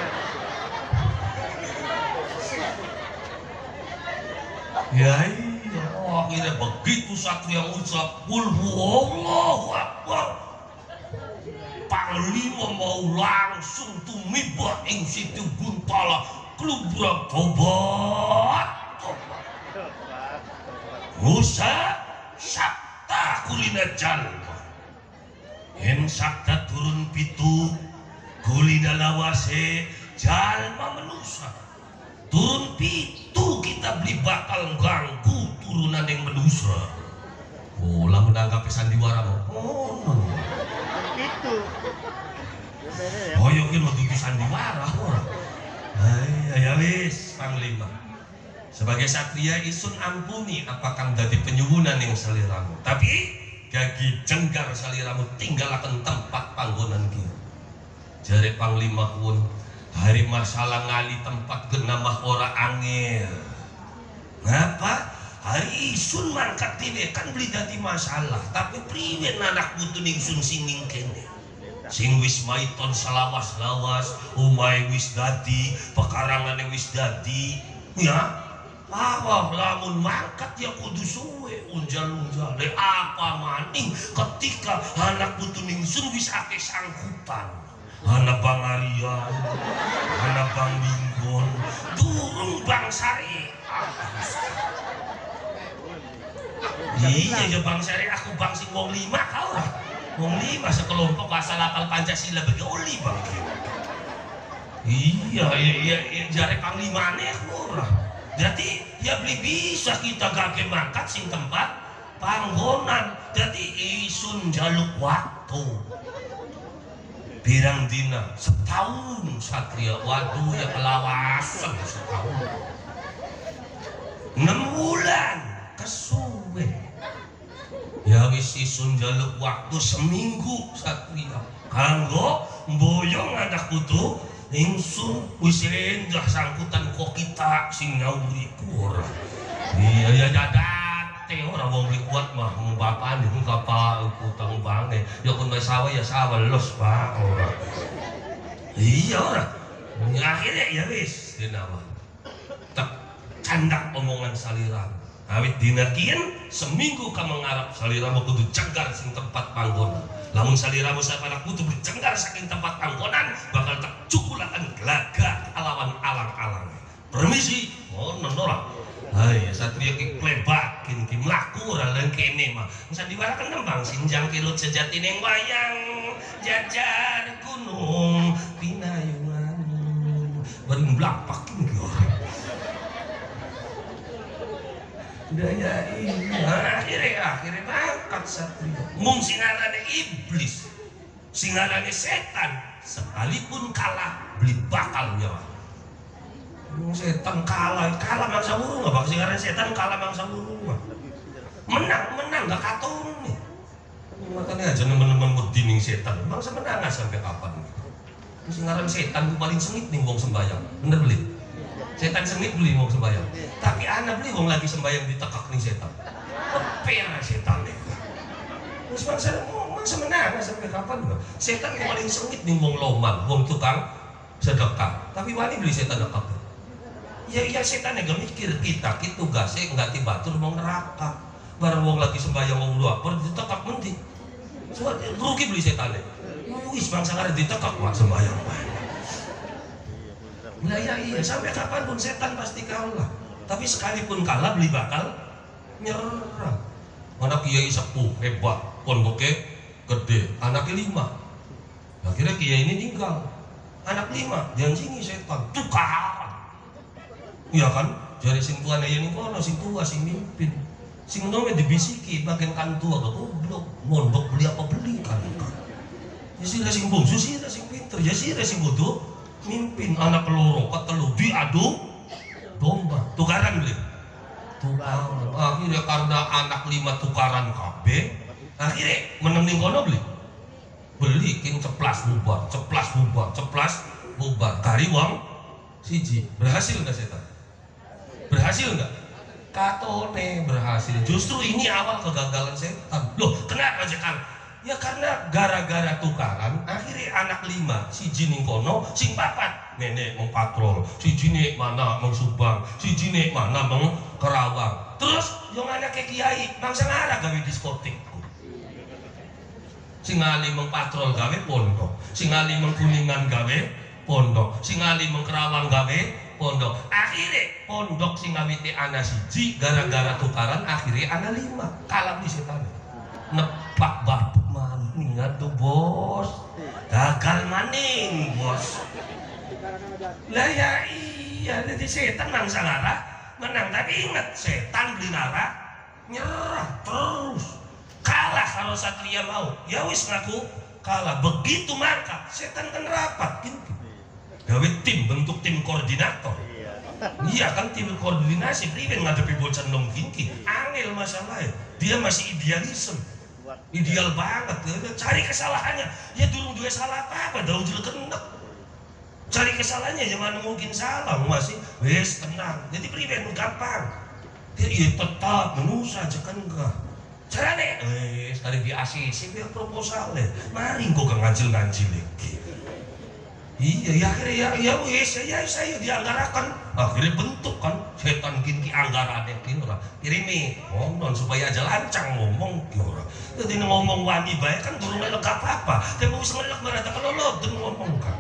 Ya iya, akhirnya begitu satria ucap qul huwallahu akbar. Panglima mau langsung tumibah ing situ guntala klubrak tobat. Musa sakta kulina jalma yang sakta turun pitu kulina lawase jalma manusia turun pitu kita beli bakal ganggu turunan yang manusia. Oh lah menanggapi sandiwara oh no. Itu oh yakin waktu itu sandiwara orang ya wis panglima sebagai satria isun ampuni apakah dadi penyuwunan yang saliramu tapi gagi jenggar saliramu tinggalaken tempat panggonan ki jare panglima pun hari masalah ngali tempat genamah ora angel ngapa hari isun mangkat dhewe kan beli dadi masalah tapi priwe anak putu ningsun sining kene sing wis maiton salawas-lawas umay wis dadi pekarangane wis dadi ya Wah, lamun mangkat ya kudu suwe unjal-unjal. Le apa maning ketika anak putu ningsun wis akeh sangkutan. Anak Bang Aryan, anak Bang Binggon, durung Bang Sari. Iya ya Bang Sari, aku Bang sing wong lima kau lah. Wong lima sekelompok asal apal Pancasila bagi oli Bang. Iya, iya, iya, iya jare panglimane aku ora. Jadi ya beli bisa kita gage mangkat sing tempat panggonan. Jadi isun jaluk waktu. Pirang dina setahun satria, waduh ya kelawasan setahun. Enam bulan kesuwe. Ya wis isun jaluk waktu seminggu satria. Kanggo mboyong anak putu ingsun wis endah sangkutan kok kita sing nyauri kur. Iya ya dadate ora wong kuat mah bapane kapal utang bange. Ya kun sawa ya sawa los Pak ora. Iya ora. Akhirnya ya wis dinawa. Tak candak omongan saliran. Awit dina kieu seminggu ka mengarap saliramu kudu cegar sing tempat panggonan. Lamun saliramu sapanak kudu bercenggar saking tempat panggonan bakal tak cukulakan gelagah alawan alang-alang. Permisi, ngono ora. Hai satria ki klebakin ki mlaku ora lan kene mah. Sandiwaraken nembang sinjang kilut sejati ning wayang jajar gunung pinayungan. Bari mblapakin ki ora. Daya iya, akhirnya akhirnya mangkat satria. Mung singarane iblis, singarane setan, sekalipun kalah beli bakal nyawa. Mung setan kalah, kalah mangsa burung nggak bang? Singarane setan kalah mangsa burung mah. Menang, menang gak katon nih. Makanya aja nemen-nemen bedining setan, mangsa menang sampai kapan? Singarane setan paling sengit nih wong sembayang, bener beli. Setan sengit beli wong sembayang, tapi anak beli wong lagi sembayang ditekak nih setan. Kepera setan nih. Terus bangsa mangsa menang sampai kapan bang? Setan yang paling sengit nih wong loman, wong tukang sedekah. Tapi wani beli setan dekak. Ya iya setan yang mikir kita gitu gasnya nggak tibatur wong neraka. Barang wong lagi sembayang wong luar, baru ditekak mending. Rugi beli setan nih. Wis bangsa ada ditekak wah sembayang. Nah ya iya sampai kapanpun setan pasti kalah. Tapi sekalipun kalah beli bakal nyerah. Anak kiai sepuh hebat, pondoknya gede, anaknya lima. Akhirnya kiai ini tinggal. Anak lima, janjingi setan, tukar. Iya kan? Jari sing tua naya nih kono, sing tua sing mimpin. Sing nome dibisiki bagian kan tua gak goblok. Mondok beli apa beli kan? Ya sih sing bungsu sih sing pinter, ya sih sing bodoh. Mimpin anak keloro ketelu diadu domba tukaran beli tukaran akhirnya karena anak lima tukaran kabeh akhirnya menang ning kono beli beli king ceplas bubar ceplas bubar ceplas bubar kari wong siji berhasil nggak setan berhasil nggak katone berhasil justru ini awal kegagalan setan loh kenapa aja kan ya karena gara-gara tukaran akhirnya anak lima si jini kono sing papat nenek mau patrol si jini mana mau subang si jini mana mau kerawang terus yang anaknya kiai bangsa ngarah gawe diskotik sing ali mau patrol gawe pondok sing ali mau kuningan gawe pondok sing ali mau kerawang gawe pondok akhirnya pondok sing ngawiti anak siji gara-gara tukaran akhirnya anak lima kalah di setan nepak barbuk maning tuh bos gagal maning bos lah ya iya jadi setan mangsa lara menang tapi ingat setan beli lara nyerah terus kalah kalau satria mau ya wis ngaku kalah begitu mangkat setan kan rapat gitu gawe tim bentuk tim koordinator iya kan tim koordinasi priben ngadepi bocah nom kinki angel masalahnya dia masih idealisme ideal banget cari kesalahannya ya durung dua salah apa-apa daun jil kenek cari kesalahannya ya mana mungkin salah masih wes tenang jadi priben gampang dia ya tetap menusa cekan enggak caranya wes hari di A C C biar proposalnya mari kok ngancil-ngancil lagi Iya ya akhirnya ya ya wis ya saya dianggarakan akhirnya bentuk kan setan kinki anggaran yang kini orang kirimi ngomong supaya aja lancang ngomong orang jadi ngomong wani baik kan burung ngelek apa-apa tapi mau ngelek merata kalau lo dan ngomong kan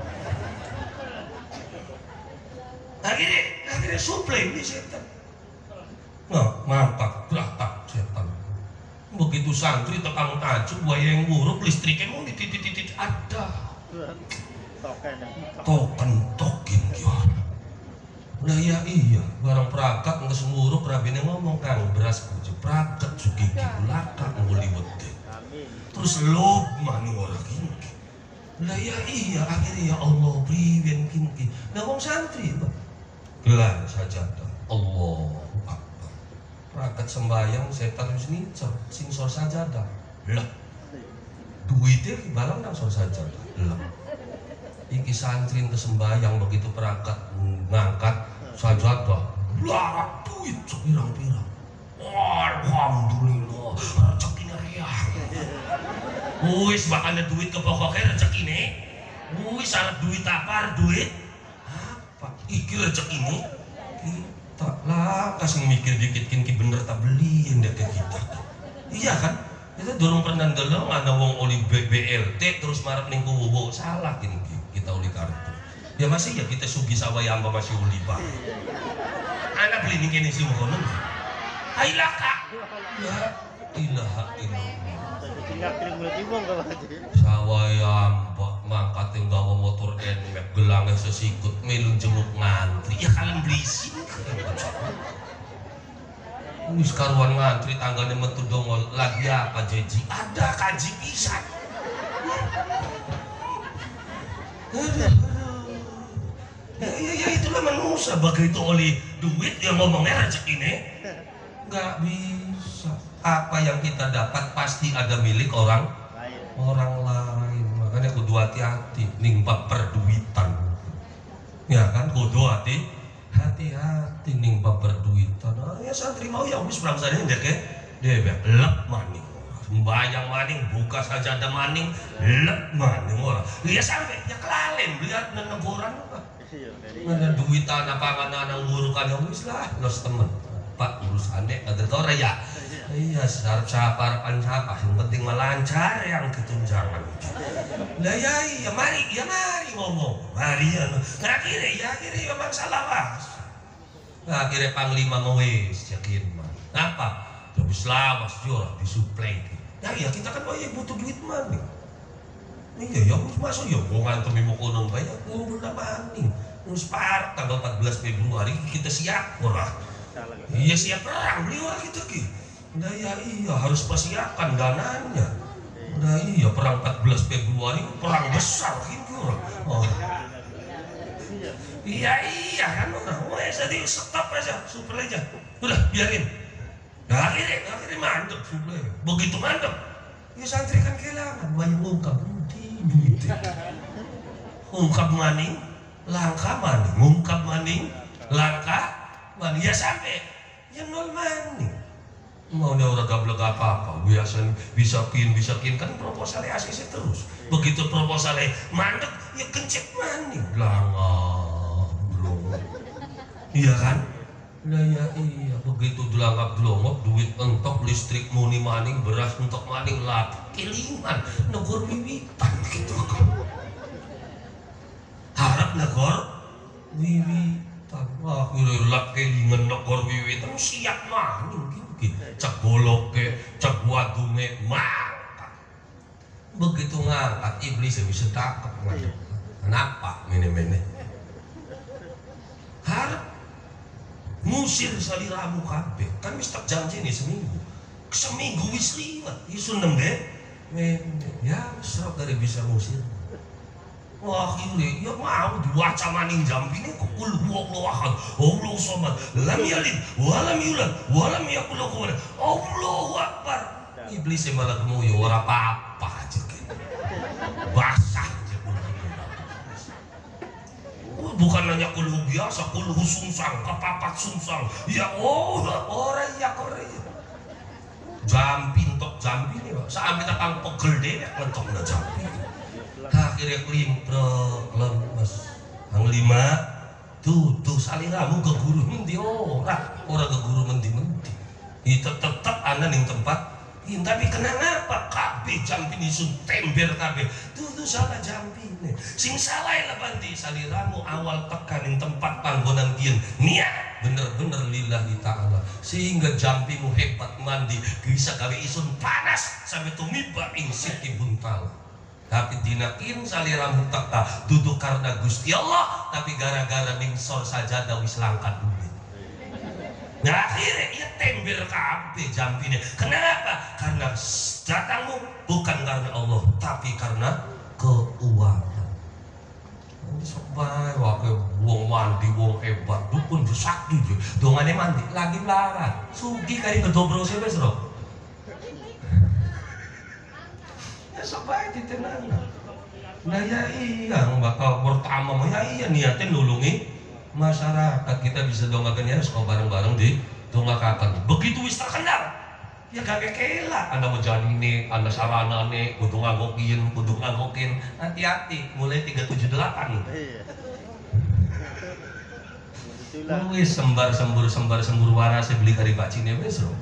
akhirnya akhirnya suplai ini setan nggak mampak beratak setan begitu santri tekang tajuk wayang buruk listriknya mau dititit-titit ada token tokin gimana lah ya iya barang perakat nggak semuruk rabine ngomong kang beras kuju perakat suki kulaka nguli wede terus lob manu orang kinki lah ya iya akhirnya ya Allah priwen kinki nah wong santri bang gelar saja Allah Akbar perakat sembayang setan harus nincor sing sor saja dah lah duitnya barang nang sor saja lah iki santri itu sembahyang begitu perakat ngangkat sajadah larak duit sepirang-pirang alhamdulillah rezekinya riah wis bakal duit ke pokoknya rezekine wis syarat duit apa duit apa iki rezekine kita lah kasih mikir dikit kinki bener tak beliin deh ke kita iya kan kita dorong pernah geleng ada wong oli B L T terus marah ning kuwo salah kinki kita uli kartu ya masih ya kita sugi sawayamba masih uli pak anak beli ini sih mau konon hailaka ya ilaha illallah sawayamba mangkat tinggal motor enmek gelangnya sesikut melun jemuk ngantri ya kalian beli sih ini sekaruan ngantri tangganya metu dongol lagi apa jeji ada kaji pisan aduh, aduh. Ya, ya, ya itulah manusia begitu oleh duit yang ngomongnya rezeki ini nggak bisa apa yang kita dapat pasti ada milik orang orang lain makanya kudu hati-hati nimba perduitan ya kan kudu hati hati-hati nimba perduitan nah, ya santri mau ya habis berangsanya dek ya dia lep maning sembayang maning buka saja ada maning lep maning orang dia sampai ya kelalen lihat nenegoran mana duitan apa anak ngurukan yang wis lah los temen pak urusannya ada tau ya iya sarap sapar siapa yang penting melancar yang ketunjangan lah ya iya mari ya mari ngomong mari ya nah akhirnya ya akhirnya ya masalah was nah akhirnya panglima ngewis yakin mah apa habis lawas jual disuplai ya iya kita kan oh, ya, butuh duit mana iya ya masuk ya mau ngantem mau konon banyak ngumpul nama aning separat tanggal empat belas Februari kita siap orang iya siap perang beli orang kita ki nah ya iya harus persiapkan dananya nah iya perang empat belas Februari perang besar gitu orang oh. iya iya kan orang wah jadi stop aja super aja udah biarin nah akhirnya akhirnya mantep super begitu mantep ya santri kan kehilangan banyak ungkap duit ungkap maning langka maning ungkap maning langka maning ya sampai yang nol maning mau dia orang gablek apa-apa biasa bisa pin bisa pin kan proposalnya A C C terus begitu proposalnya mandek ya kencet maning langah belum iya kan nah ya iya begitu dilangkap dilongok duit entok listrik muni maning beras entok maning lap kiliman negor wiwitan gitu kan harap negor wiwitan wah kira lap kelingan negor wiwitan siap maning gitu cak bolok ke cak wadunge mangkat begitu ngangkat iblis bisa takut kenapa mene-mene harap musir saliramu kabeh kan wis tak janji nih seminggu seminggu wis liwat isun nembe ya serap dari bisa musir wah ini ya mau diwaca maning jampi ini kukul buak lawahan Allah somad lam yalid walam yulad walam yakul lahu walad Allahu akbar iblis malah kemuyu ora apa-apa aja basah aja bukan hanya kulhu biasa kulhu sungsang kepapat sungsang ya oh orang ya korea jampi tok jampi nih pak sampai takang pegel deh lentok na jampi nah akhirnya klimprek lemes ang lima tuh tuh saliramu ke guru mendi ora ora ke guru mendi mendi itu tetep ana ning tempat ini, tapi kenapa kabeh jampine isun tember kabeh tuh tuh salah jampine sing salah lah banti saliramu awal tekan ning tempat panggonan kieu niat bener-bener lillahi ta'ala sehingga jampimu hebat mandi bisa gawe isun panas sampai tumiba ing siti buntal tapi dinakin saliramu teka duduk karena Gusti Allah tapi gara-gara ningsor sajadah wis langkat duit. Nah akhirnya ia tember kabeh jampine. Kenapa? Karena datangmu bukan karena Allah tapi karena keuangan. Sobai wae wong mandi wong hebat dukun sakti je. Dongane mandi lagi melarat. Sugi kali ngedobro sih wis ro. Ya sobai ditenang. Nah ya iya bakal pertama ya iya niatin nulungi masyarakat kita bisa dongakan ya harus kau bareng-bareng di dongakakan begitu wis terkenal ya gak kekela anda mau jadi ini anda sarana nih kudu ngagokin kudu ngagokin hati-hati mulai tiga tujuh delapan wis sembar sembur sembar sembur waras beli kari bacine wis loh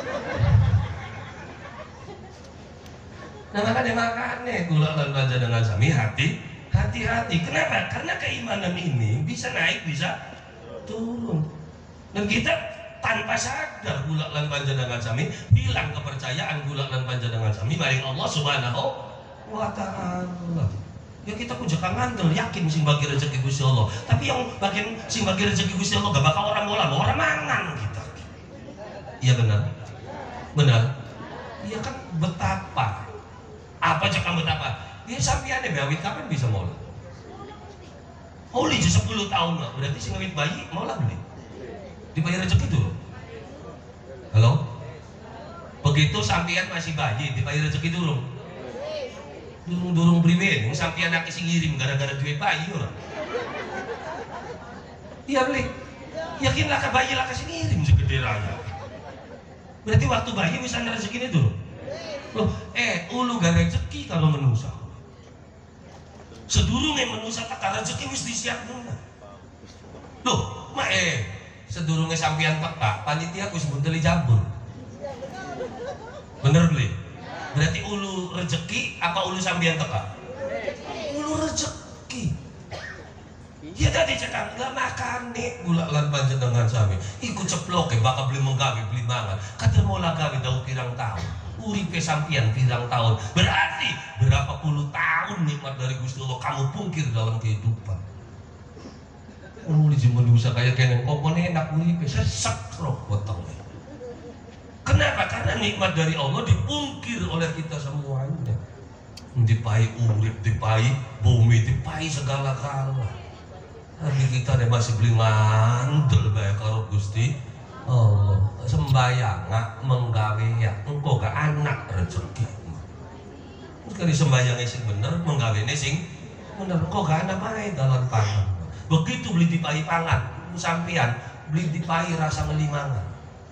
nah makanya makanya gula lan baca dengan sami hati hati-hati. Kenapa? Karena keimanan ini bisa naik, bisa turun. Dan kita tanpa sadar gula lan panjenengan sami hilang kepercayaan gula lan panjenengan sami maring Allah Subhanahu wa taala. Ya kita pun jangan ngandel yakin sing bagi rezeki Gusti Allah. Tapi yang bagian sing bagi rezeki Gusti Allah gak bakal orang bola, orang mangan kita. Iya benar. Benar. Iya kan betapa. Apa cakap betapa? Ya sampai ada awit kapan bisa maulah? Holy sepuluh tahun lah, berarti si ngawit bayi maulah beli. Dibayar rezeki dulu. Halo? Begitu sampean masih bayi dibayar rezeki dulu. Durung-durung priwe, sampean anak sing ngirim gara-gara duit bayi orang. Iya beli. Yakinlah ke bayi lah kasih ngirim segede raya. Berarti waktu bayi bisa ada rezeki ini dulu. Loh, eh ulu gak rezeki kalau menusa. Sedurunge manusia teka rezeki wis disiapkeun. Loh, mak eh sedurunge sampean teka, panitia wis mundeli jambur. Bener beli? Berarti ulu rezeki apa ulu sampean teka? Ulu rezeki. Ya tadi cekang lah makan nih gula lan panjenengan sami. Iku ceploke bakal beli menggawe beli mangan. Kadang mau gawe daun pirang tahun. Uripe sampian pirang tahun berarti berapa puluh tahun nikmat dari Gusti Allah kamu pungkir dalam kehidupan. Uli manusia kayak kenen kok enak uripe sesek roh potongnya. Kenapa? Karena nikmat dari Allah dipungkir oleh kita semuanya. Dipai urip, dipai bumi, dipai segala-gala. Tapi kita deh masih beli ngandel bae karo Gusti Allah sembayang nggak menggawe ya engkau gak anak rezeki sekali sembayangnya sing bener menggawe sing bener engkau gak anak baik dalam pangan begitu beli dipai pangan sampian beli dipai rasa ngelimangan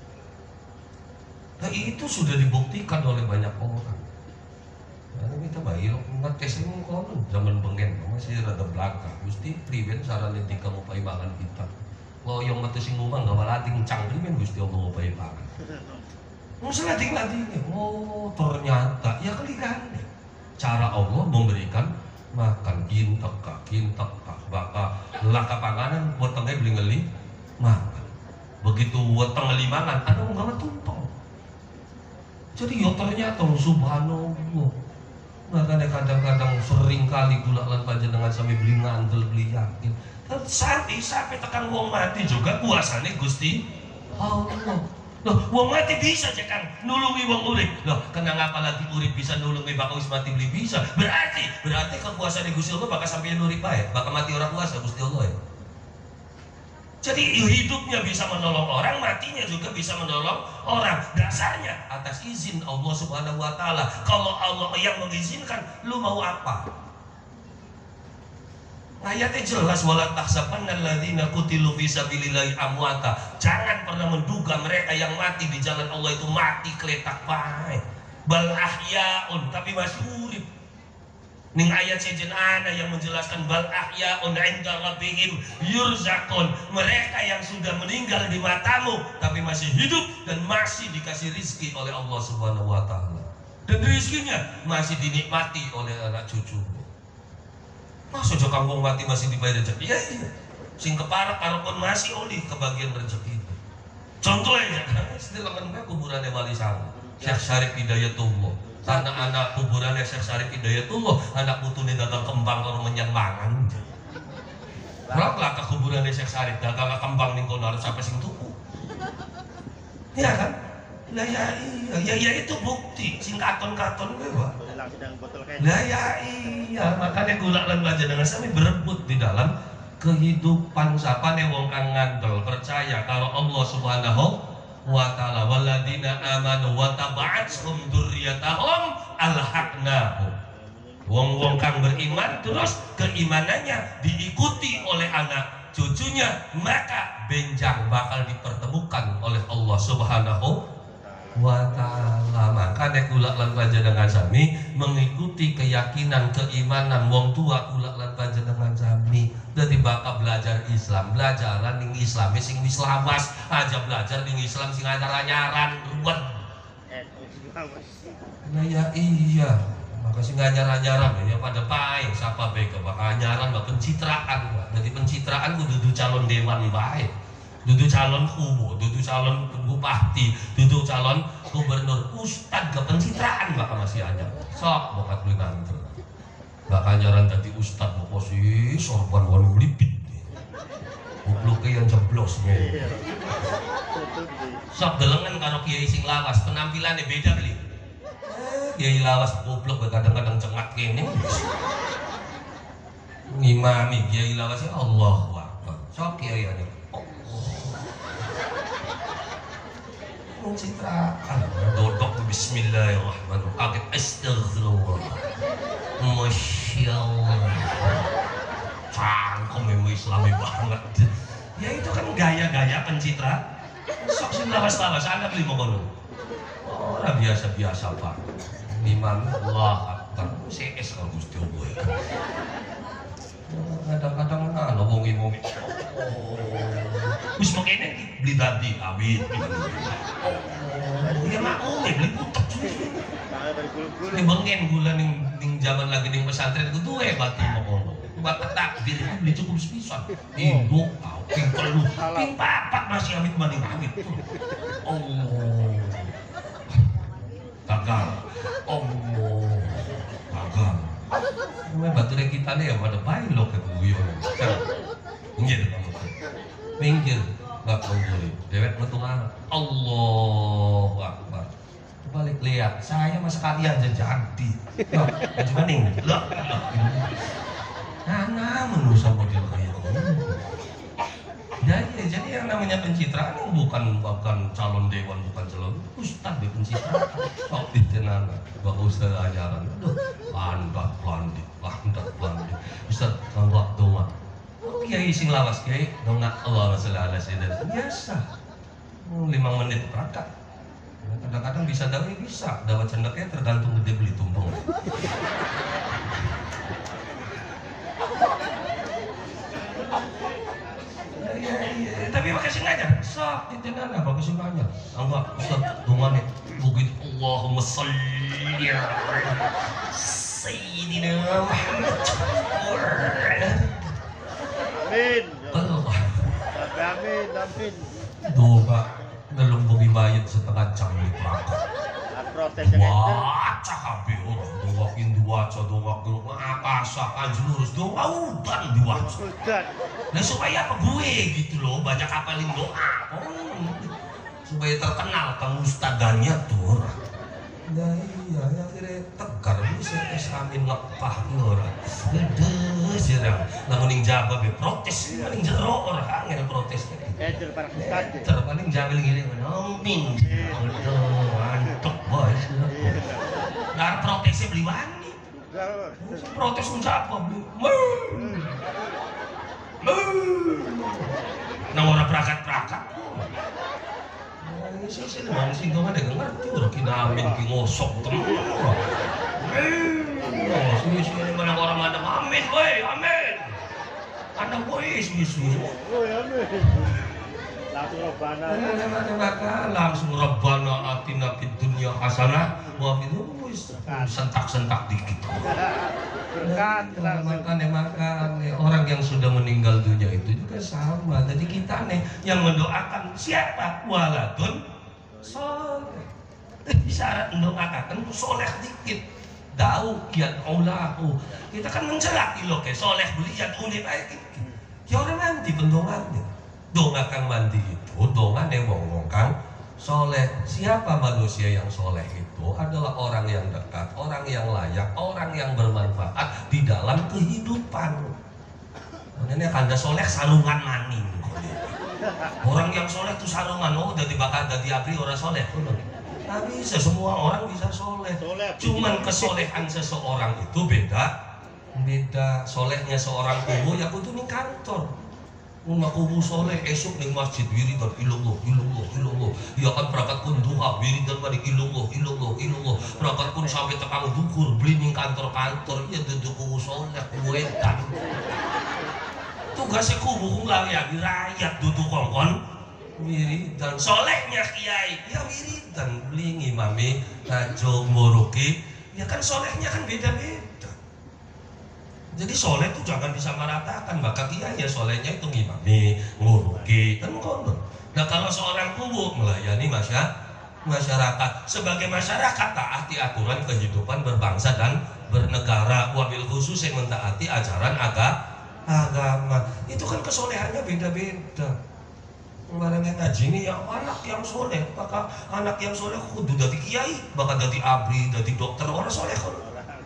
nah itu sudah dibuktikan oleh banyak orang karena kita bayi lo ngetes ini konon zaman bengen masih rada belakang Gusti priben sarane tika mau pai pangan kita oh yang mati sing ngomong gak malating cangkri men Gusti Allah mau bayi pangan. Mau selating latihnya. Oh ternyata ya keliran deh. Cara Allah memberikan makan kintek kak kintek kak baka laka panganan buat tengah beli ngeli makan. Begitu buat tengah ngeli mangan ada nggak tumpeng. Jadi ya ternyata subhanallah. Makanya kadang-kadang sering kali gula lan panjenengan sampai beli ngandel beli yakin. Sampai sampai tekan wong mati juga kuasane Gusti Allah. Loh, wong mati bisa aja kan nulungi wong urip. Loh, kenapa apalagi urip bisa nulungi bakal wis mati beli bisa. Berarti berarti kekuasaan Gusti Allah bakal sampai urip bae, bakal mati orang kuasa Gusti Allah ya. Jadi hidupnya bisa menolong orang, matinya juga bisa menolong orang. Dasarnya atas izin Allah Subhanahu wa taala. Kalau Allah yang mengizinkan, lu mau apa? Ayatnya jelas wala tahsabanna alladzina qutilu fi sabilillahi amwata. Jangan pernah menduga mereka yang mati di jalan Allah itu mati keletak bae. Bal ahyaun, tapi masih urip. Ning ayat sejen ada yang menjelaskan bal ahyaun 'inda rabbihim yurzaqun. Mereka yang sudah meninggal di matamu tapi masih hidup dan masih dikasih rizki oleh Allah Subhanahu wa taala. Dan rizkinya masih dinikmati oleh anak cucu. Masa aja kampung mati masih dibayar rezeki? Ya iya. Sing keparak karepon masih oleh kebagian rezeki. Contohnya, setelah kan kuburannya Wali Songo, Syekh Syarif Hidayatullah. Karena anak kuburannya Syekh Syarif Hidayatullah, anak putune dagang kembang karo menyan mangan. Berapa ke kuburannya Syekh Syarif dagang kembang ning kono harus sampai sing tuku. Iya kan? Lah ya iya, ya, ya itu bukti sing katon-katon kowe wae. Lah ya iya, makanya kula lan panjenengan sami berebut di dalam kehidupan sapane wong kang ngandel percaya karo Allah Subhanahu wa ta'ala. Waladina amanu wa taba'athum dzurriyyatahum alhaqnahum. Wong-wong kang beriman terus keimanannya diikuti oleh anak cucunya, maka benjang bakal dipertemukan oleh Allah Subhanahu wa ta'ala. Makanya kula lan panjenengan sami mengikuti keyakinan keimanan wong tua kula lan panjenengan sami. Dadi bakal belajar Islam, belajaran ning Islam sing wis lawas, aja belajar ning Islam sing anyar-anyaran ruwet. Nah ya iya, maka sing anyar-anyaran ya pada pae sapa bae ke bakal anyaran bak pencitraan. Dadi pencitraan kudu dudu calon dewan bae. Dudu calon kubu, dudu calon bupati, dudu calon gubernur, ustad ke pencitraan bakal masih anyar. Sok bokat beli nanti. Bakal nyaran tadi ustad mau sih sorban warna melipit gobloknya yang jeblos nih. Sok delengan karo kiai sing lawas penampilannya beda beli. Kiai lawas goblok kadang-kadang cengat kene ngimami kiai lawasnya Allahu Akbar. Sok kiai ane oh citraan dodok bismillahirrahmanirrahim kaget astagfirullah. Masya Allah, cangkem memang Islami banget. Ya itu kan gaya-gaya pencitra. Sok sing lawas-lawas, anda beli mokono. Orang biasa-biasa pak. Imam Allah Akbar, C S kalau Gusti Allah. Kadang-kadang nah, ngomongin-ngomongin. Wis makanya beli tadi awit. Oh, ya mau beli putek. Ini bengen gula ning ning zaman lagi ning pesantren itu tuh batu mokono. Bapak takbir itu beli cukup sepisan. Ibu, kau ping telu, ping papat masih amit maning amit. Allah. Gagal. Allah. Gagal. Memang batu kita nih ya pada baik loh keguyon. Minggir kamu. Minggir. Gak boleh. Dewek metungan. Allahu Akbar. Balik lihat, saya mas sekali aja jadi. Loh, cuma nih, loh, loh. Nah, menusa model kayak jadi, jadi yang namanya pencitraan bukan bukan calon dewan, bukan calon ustad di pencitraan. Sok ditenan, bak ustad ajaran. Aduh, landak landit, landak landit. Ustad nggak doa. Kiai sing lawas kiai, dongak Allah Subhanahu wa taala biasa. Lima menit perangkat. Kadang-kadang bisa dawe bisa, dawa cendeknya tergantung gede beli tumpeng. Ya, ya, ya. Tapi pakai sengaja, sok ditenan apa pakai sengaja. Anggap Ustaz dumane begitu Allahumma sholli ala sayyidina Muhammad. Amin. Allah. Amin, amin. Doa belum bagi bayat setengah jam di perangkat. Waca kabeh orang doakin diwaca doakin akasakan lurus doa udan diwaca. Nah supaya apa gue gitu loh banyak apalin doa. Oh, supaya terkenal kang ustadanya tuh. Ya iya ya akhirnya tegar bisa amin ngepah orang. Gede sih orang. Namun yang jaga be protes paling jero orang angin protes. Ecer para ustad. Terpaling jabil gini menoming. Aduh, antuk bos. Nah protesnya beli wani. Protes menjapa beli. Nah orang perakat-perakat. Saya sih memang sih gak ada ngerti udah kina amin ki ngosok temen. Oh, sini-sini mana orang ada amin, woi, amin. Anak woi, sini-sini. Woi, amin. Langsung Rabbana. Langsung Rabbana atina fid dunya hasanah wa fil sentak-sentak dikit. Berkat langsung. Makanya makanya orang yang sudah meninggal dunia itu juga sama. Jadi kita nih yang mendoakan siapa? Waladun soleh. Syarat mendoakan soleh dikit. Dau kiat aulahu. Kita kan mencelak lo ke soleh beliat unit aja. Ya orang nanti pendongannya. Donga kang mandi itu, donga yang ngomong kang soleh. Siapa manusia yang soleh itu? Adalah orang yang dekat, orang yang layak, orang yang bermanfaat di dalam kehidupan. Makanya kanda soleh sarungan maning. Orang yang soleh itu sarungan, oh dari bakal dari abri orang soleh. Nah bisa, semua orang bisa soleh. Cuman kesolehan seseorang itu beda. Beda solehnya seorang kubu ya kudu ning kantor. Una kubu soleh esok ning masjid wiridan illallah illallah illallah. Ya kan berangkat pun duha wiridan balik illallah illallah illallah. Berangkat pun sampai tekang dukur beli ning kantor-kantor ya duduk kubu soleh kubu edan. Tugasnya kubu nglayani rakyat duduk kongkon wiridan. Solehnya kiai ya wiridan beli ngimami tajo muruki. Ya kan solehnya kan beda-beda. Jadi soleh itu jangan disamaratakan. Maka kiai ya solehnya itu ngimami, nguruki, kan konon. Nah kalau seorang kubu melayani masyarakat, sebagai masyarakat taati aturan kehidupan berbangsa dan bernegara, wabil khusus yang mentaati ajaran agama. Itu kan kesolehannya beda-beda. Kemarin yang ngaji ini ya anak yang soleh, maka anak yang soleh kudu dari kiai, bahkan dari abri, dari dokter, orang soleh kan.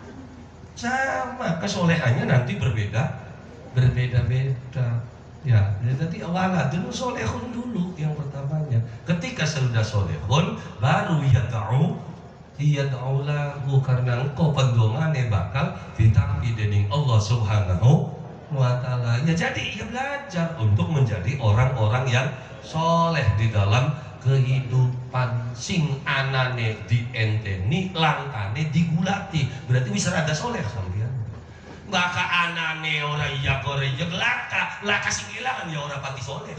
Sama kesolehannya nanti berbeda berbeda-beda ya. Jadi waladun solehun dulu yang pertamanya. Ketika sudah solehun baru yad'u yad'u lahu, karena engkau pendongane bakal ditampi dening Allah Subhanahu wa taala. Ya jadi ya belajar untuk menjadi orang-orang yang soleh di dalam kehidupan. Sing anane dienteni langkane digulati, berarti bisa ada soleh sampean. Maka anane ora iya kore ya laka laka sing ilangan ya ora pati soleh.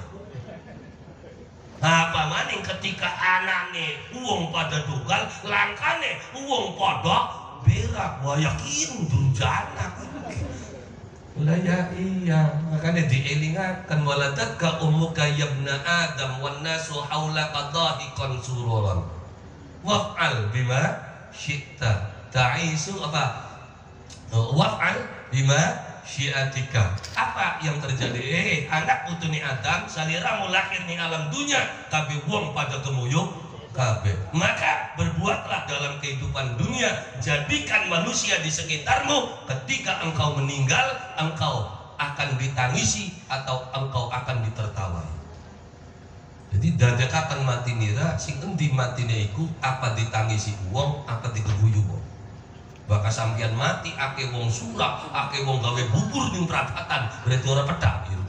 Apa maning ketika anane uang pada dugal langkane uang pada berak, wah yakin durjana. Lah ya iya, makanya dielingatkan waladatka ummuka yabna adam wan nasu haulaka dhahikan sururan waf'al bima syi'ta ta'isu apa waf'al bima syi'atika. Apa yang terjadi? Eh anak putuni Adam saliramu lahir ning alam dunia tapi wong pada kemuyuk kabeh. Maka berbuatlah dalam kehidupan dunia, jadikan manusia di sekitarmu ketika engkau meninggal engkau akan ditangisi atau engkau akan ditertawai. Jadi dadekaken mati nira sing endi matine iku apa ditangisi wong apa digeguyu wong. Bakal sampeyan mati ake wong surak, ake wong gawe bubur ning perapatan, berarti ora pedak gitu.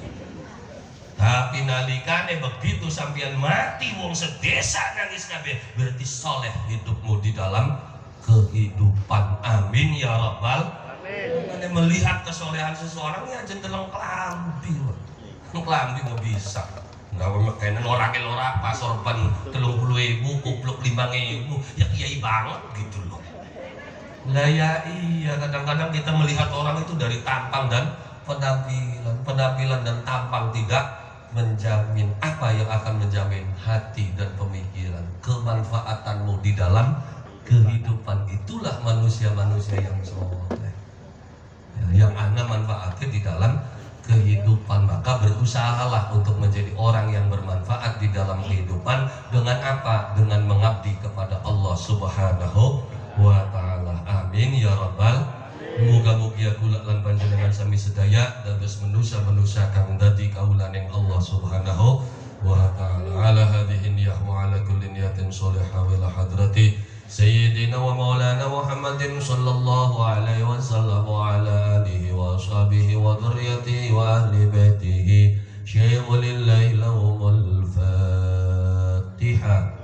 Tapi nalikane begitu sampeyan mati wong sedesa nangis kabeh, berarti soleh hidupmu di dalam kehidupan. Amin ya rabbal alamin. Melihat kesolehan seseorang ya jendeleng kelambi. Kelambi nggak bisa. Nggak mekanen orang elora pas sorban telung puluh ribu, kupluk lima ribu, ya kiai banget gitu loh. Lah ya iya, kadang-kadang kita melihat orang itu dari tampang dan penampilan, penampilan dan tampang tidak menjamin. Apa yang akan menjamin? Hati dan pemikiran, kemanfaatanmu di dalam kehidupan. Itulah manusia-manusia yang soleh ya, yang ana manfaatnya di dalam kehidupan. Maka berusahalah untuk menjadi orang yang bermanfaat di dalam kehidupan. Dengan apa? Dengan mengabdi kepada Allah Subhanahu wa ta'ala. Amin ya rabbal. Muga-mugia kula lan panjenengan sami sedaya dados manusia-manusia kang dadi kaulaning Allah Subhanahu wa ta'ala. Ala hadhihi niyyah wa ala kulli niyatin shalihah wa ila hadrati sayyidina wa maulana Muhammadin sallallahu alaihi wasallam wa ala alihi wa ashabihi wa dzurriyyatihi wa ahli baitihi. Syai'ul lillahi lahumul Fatihah.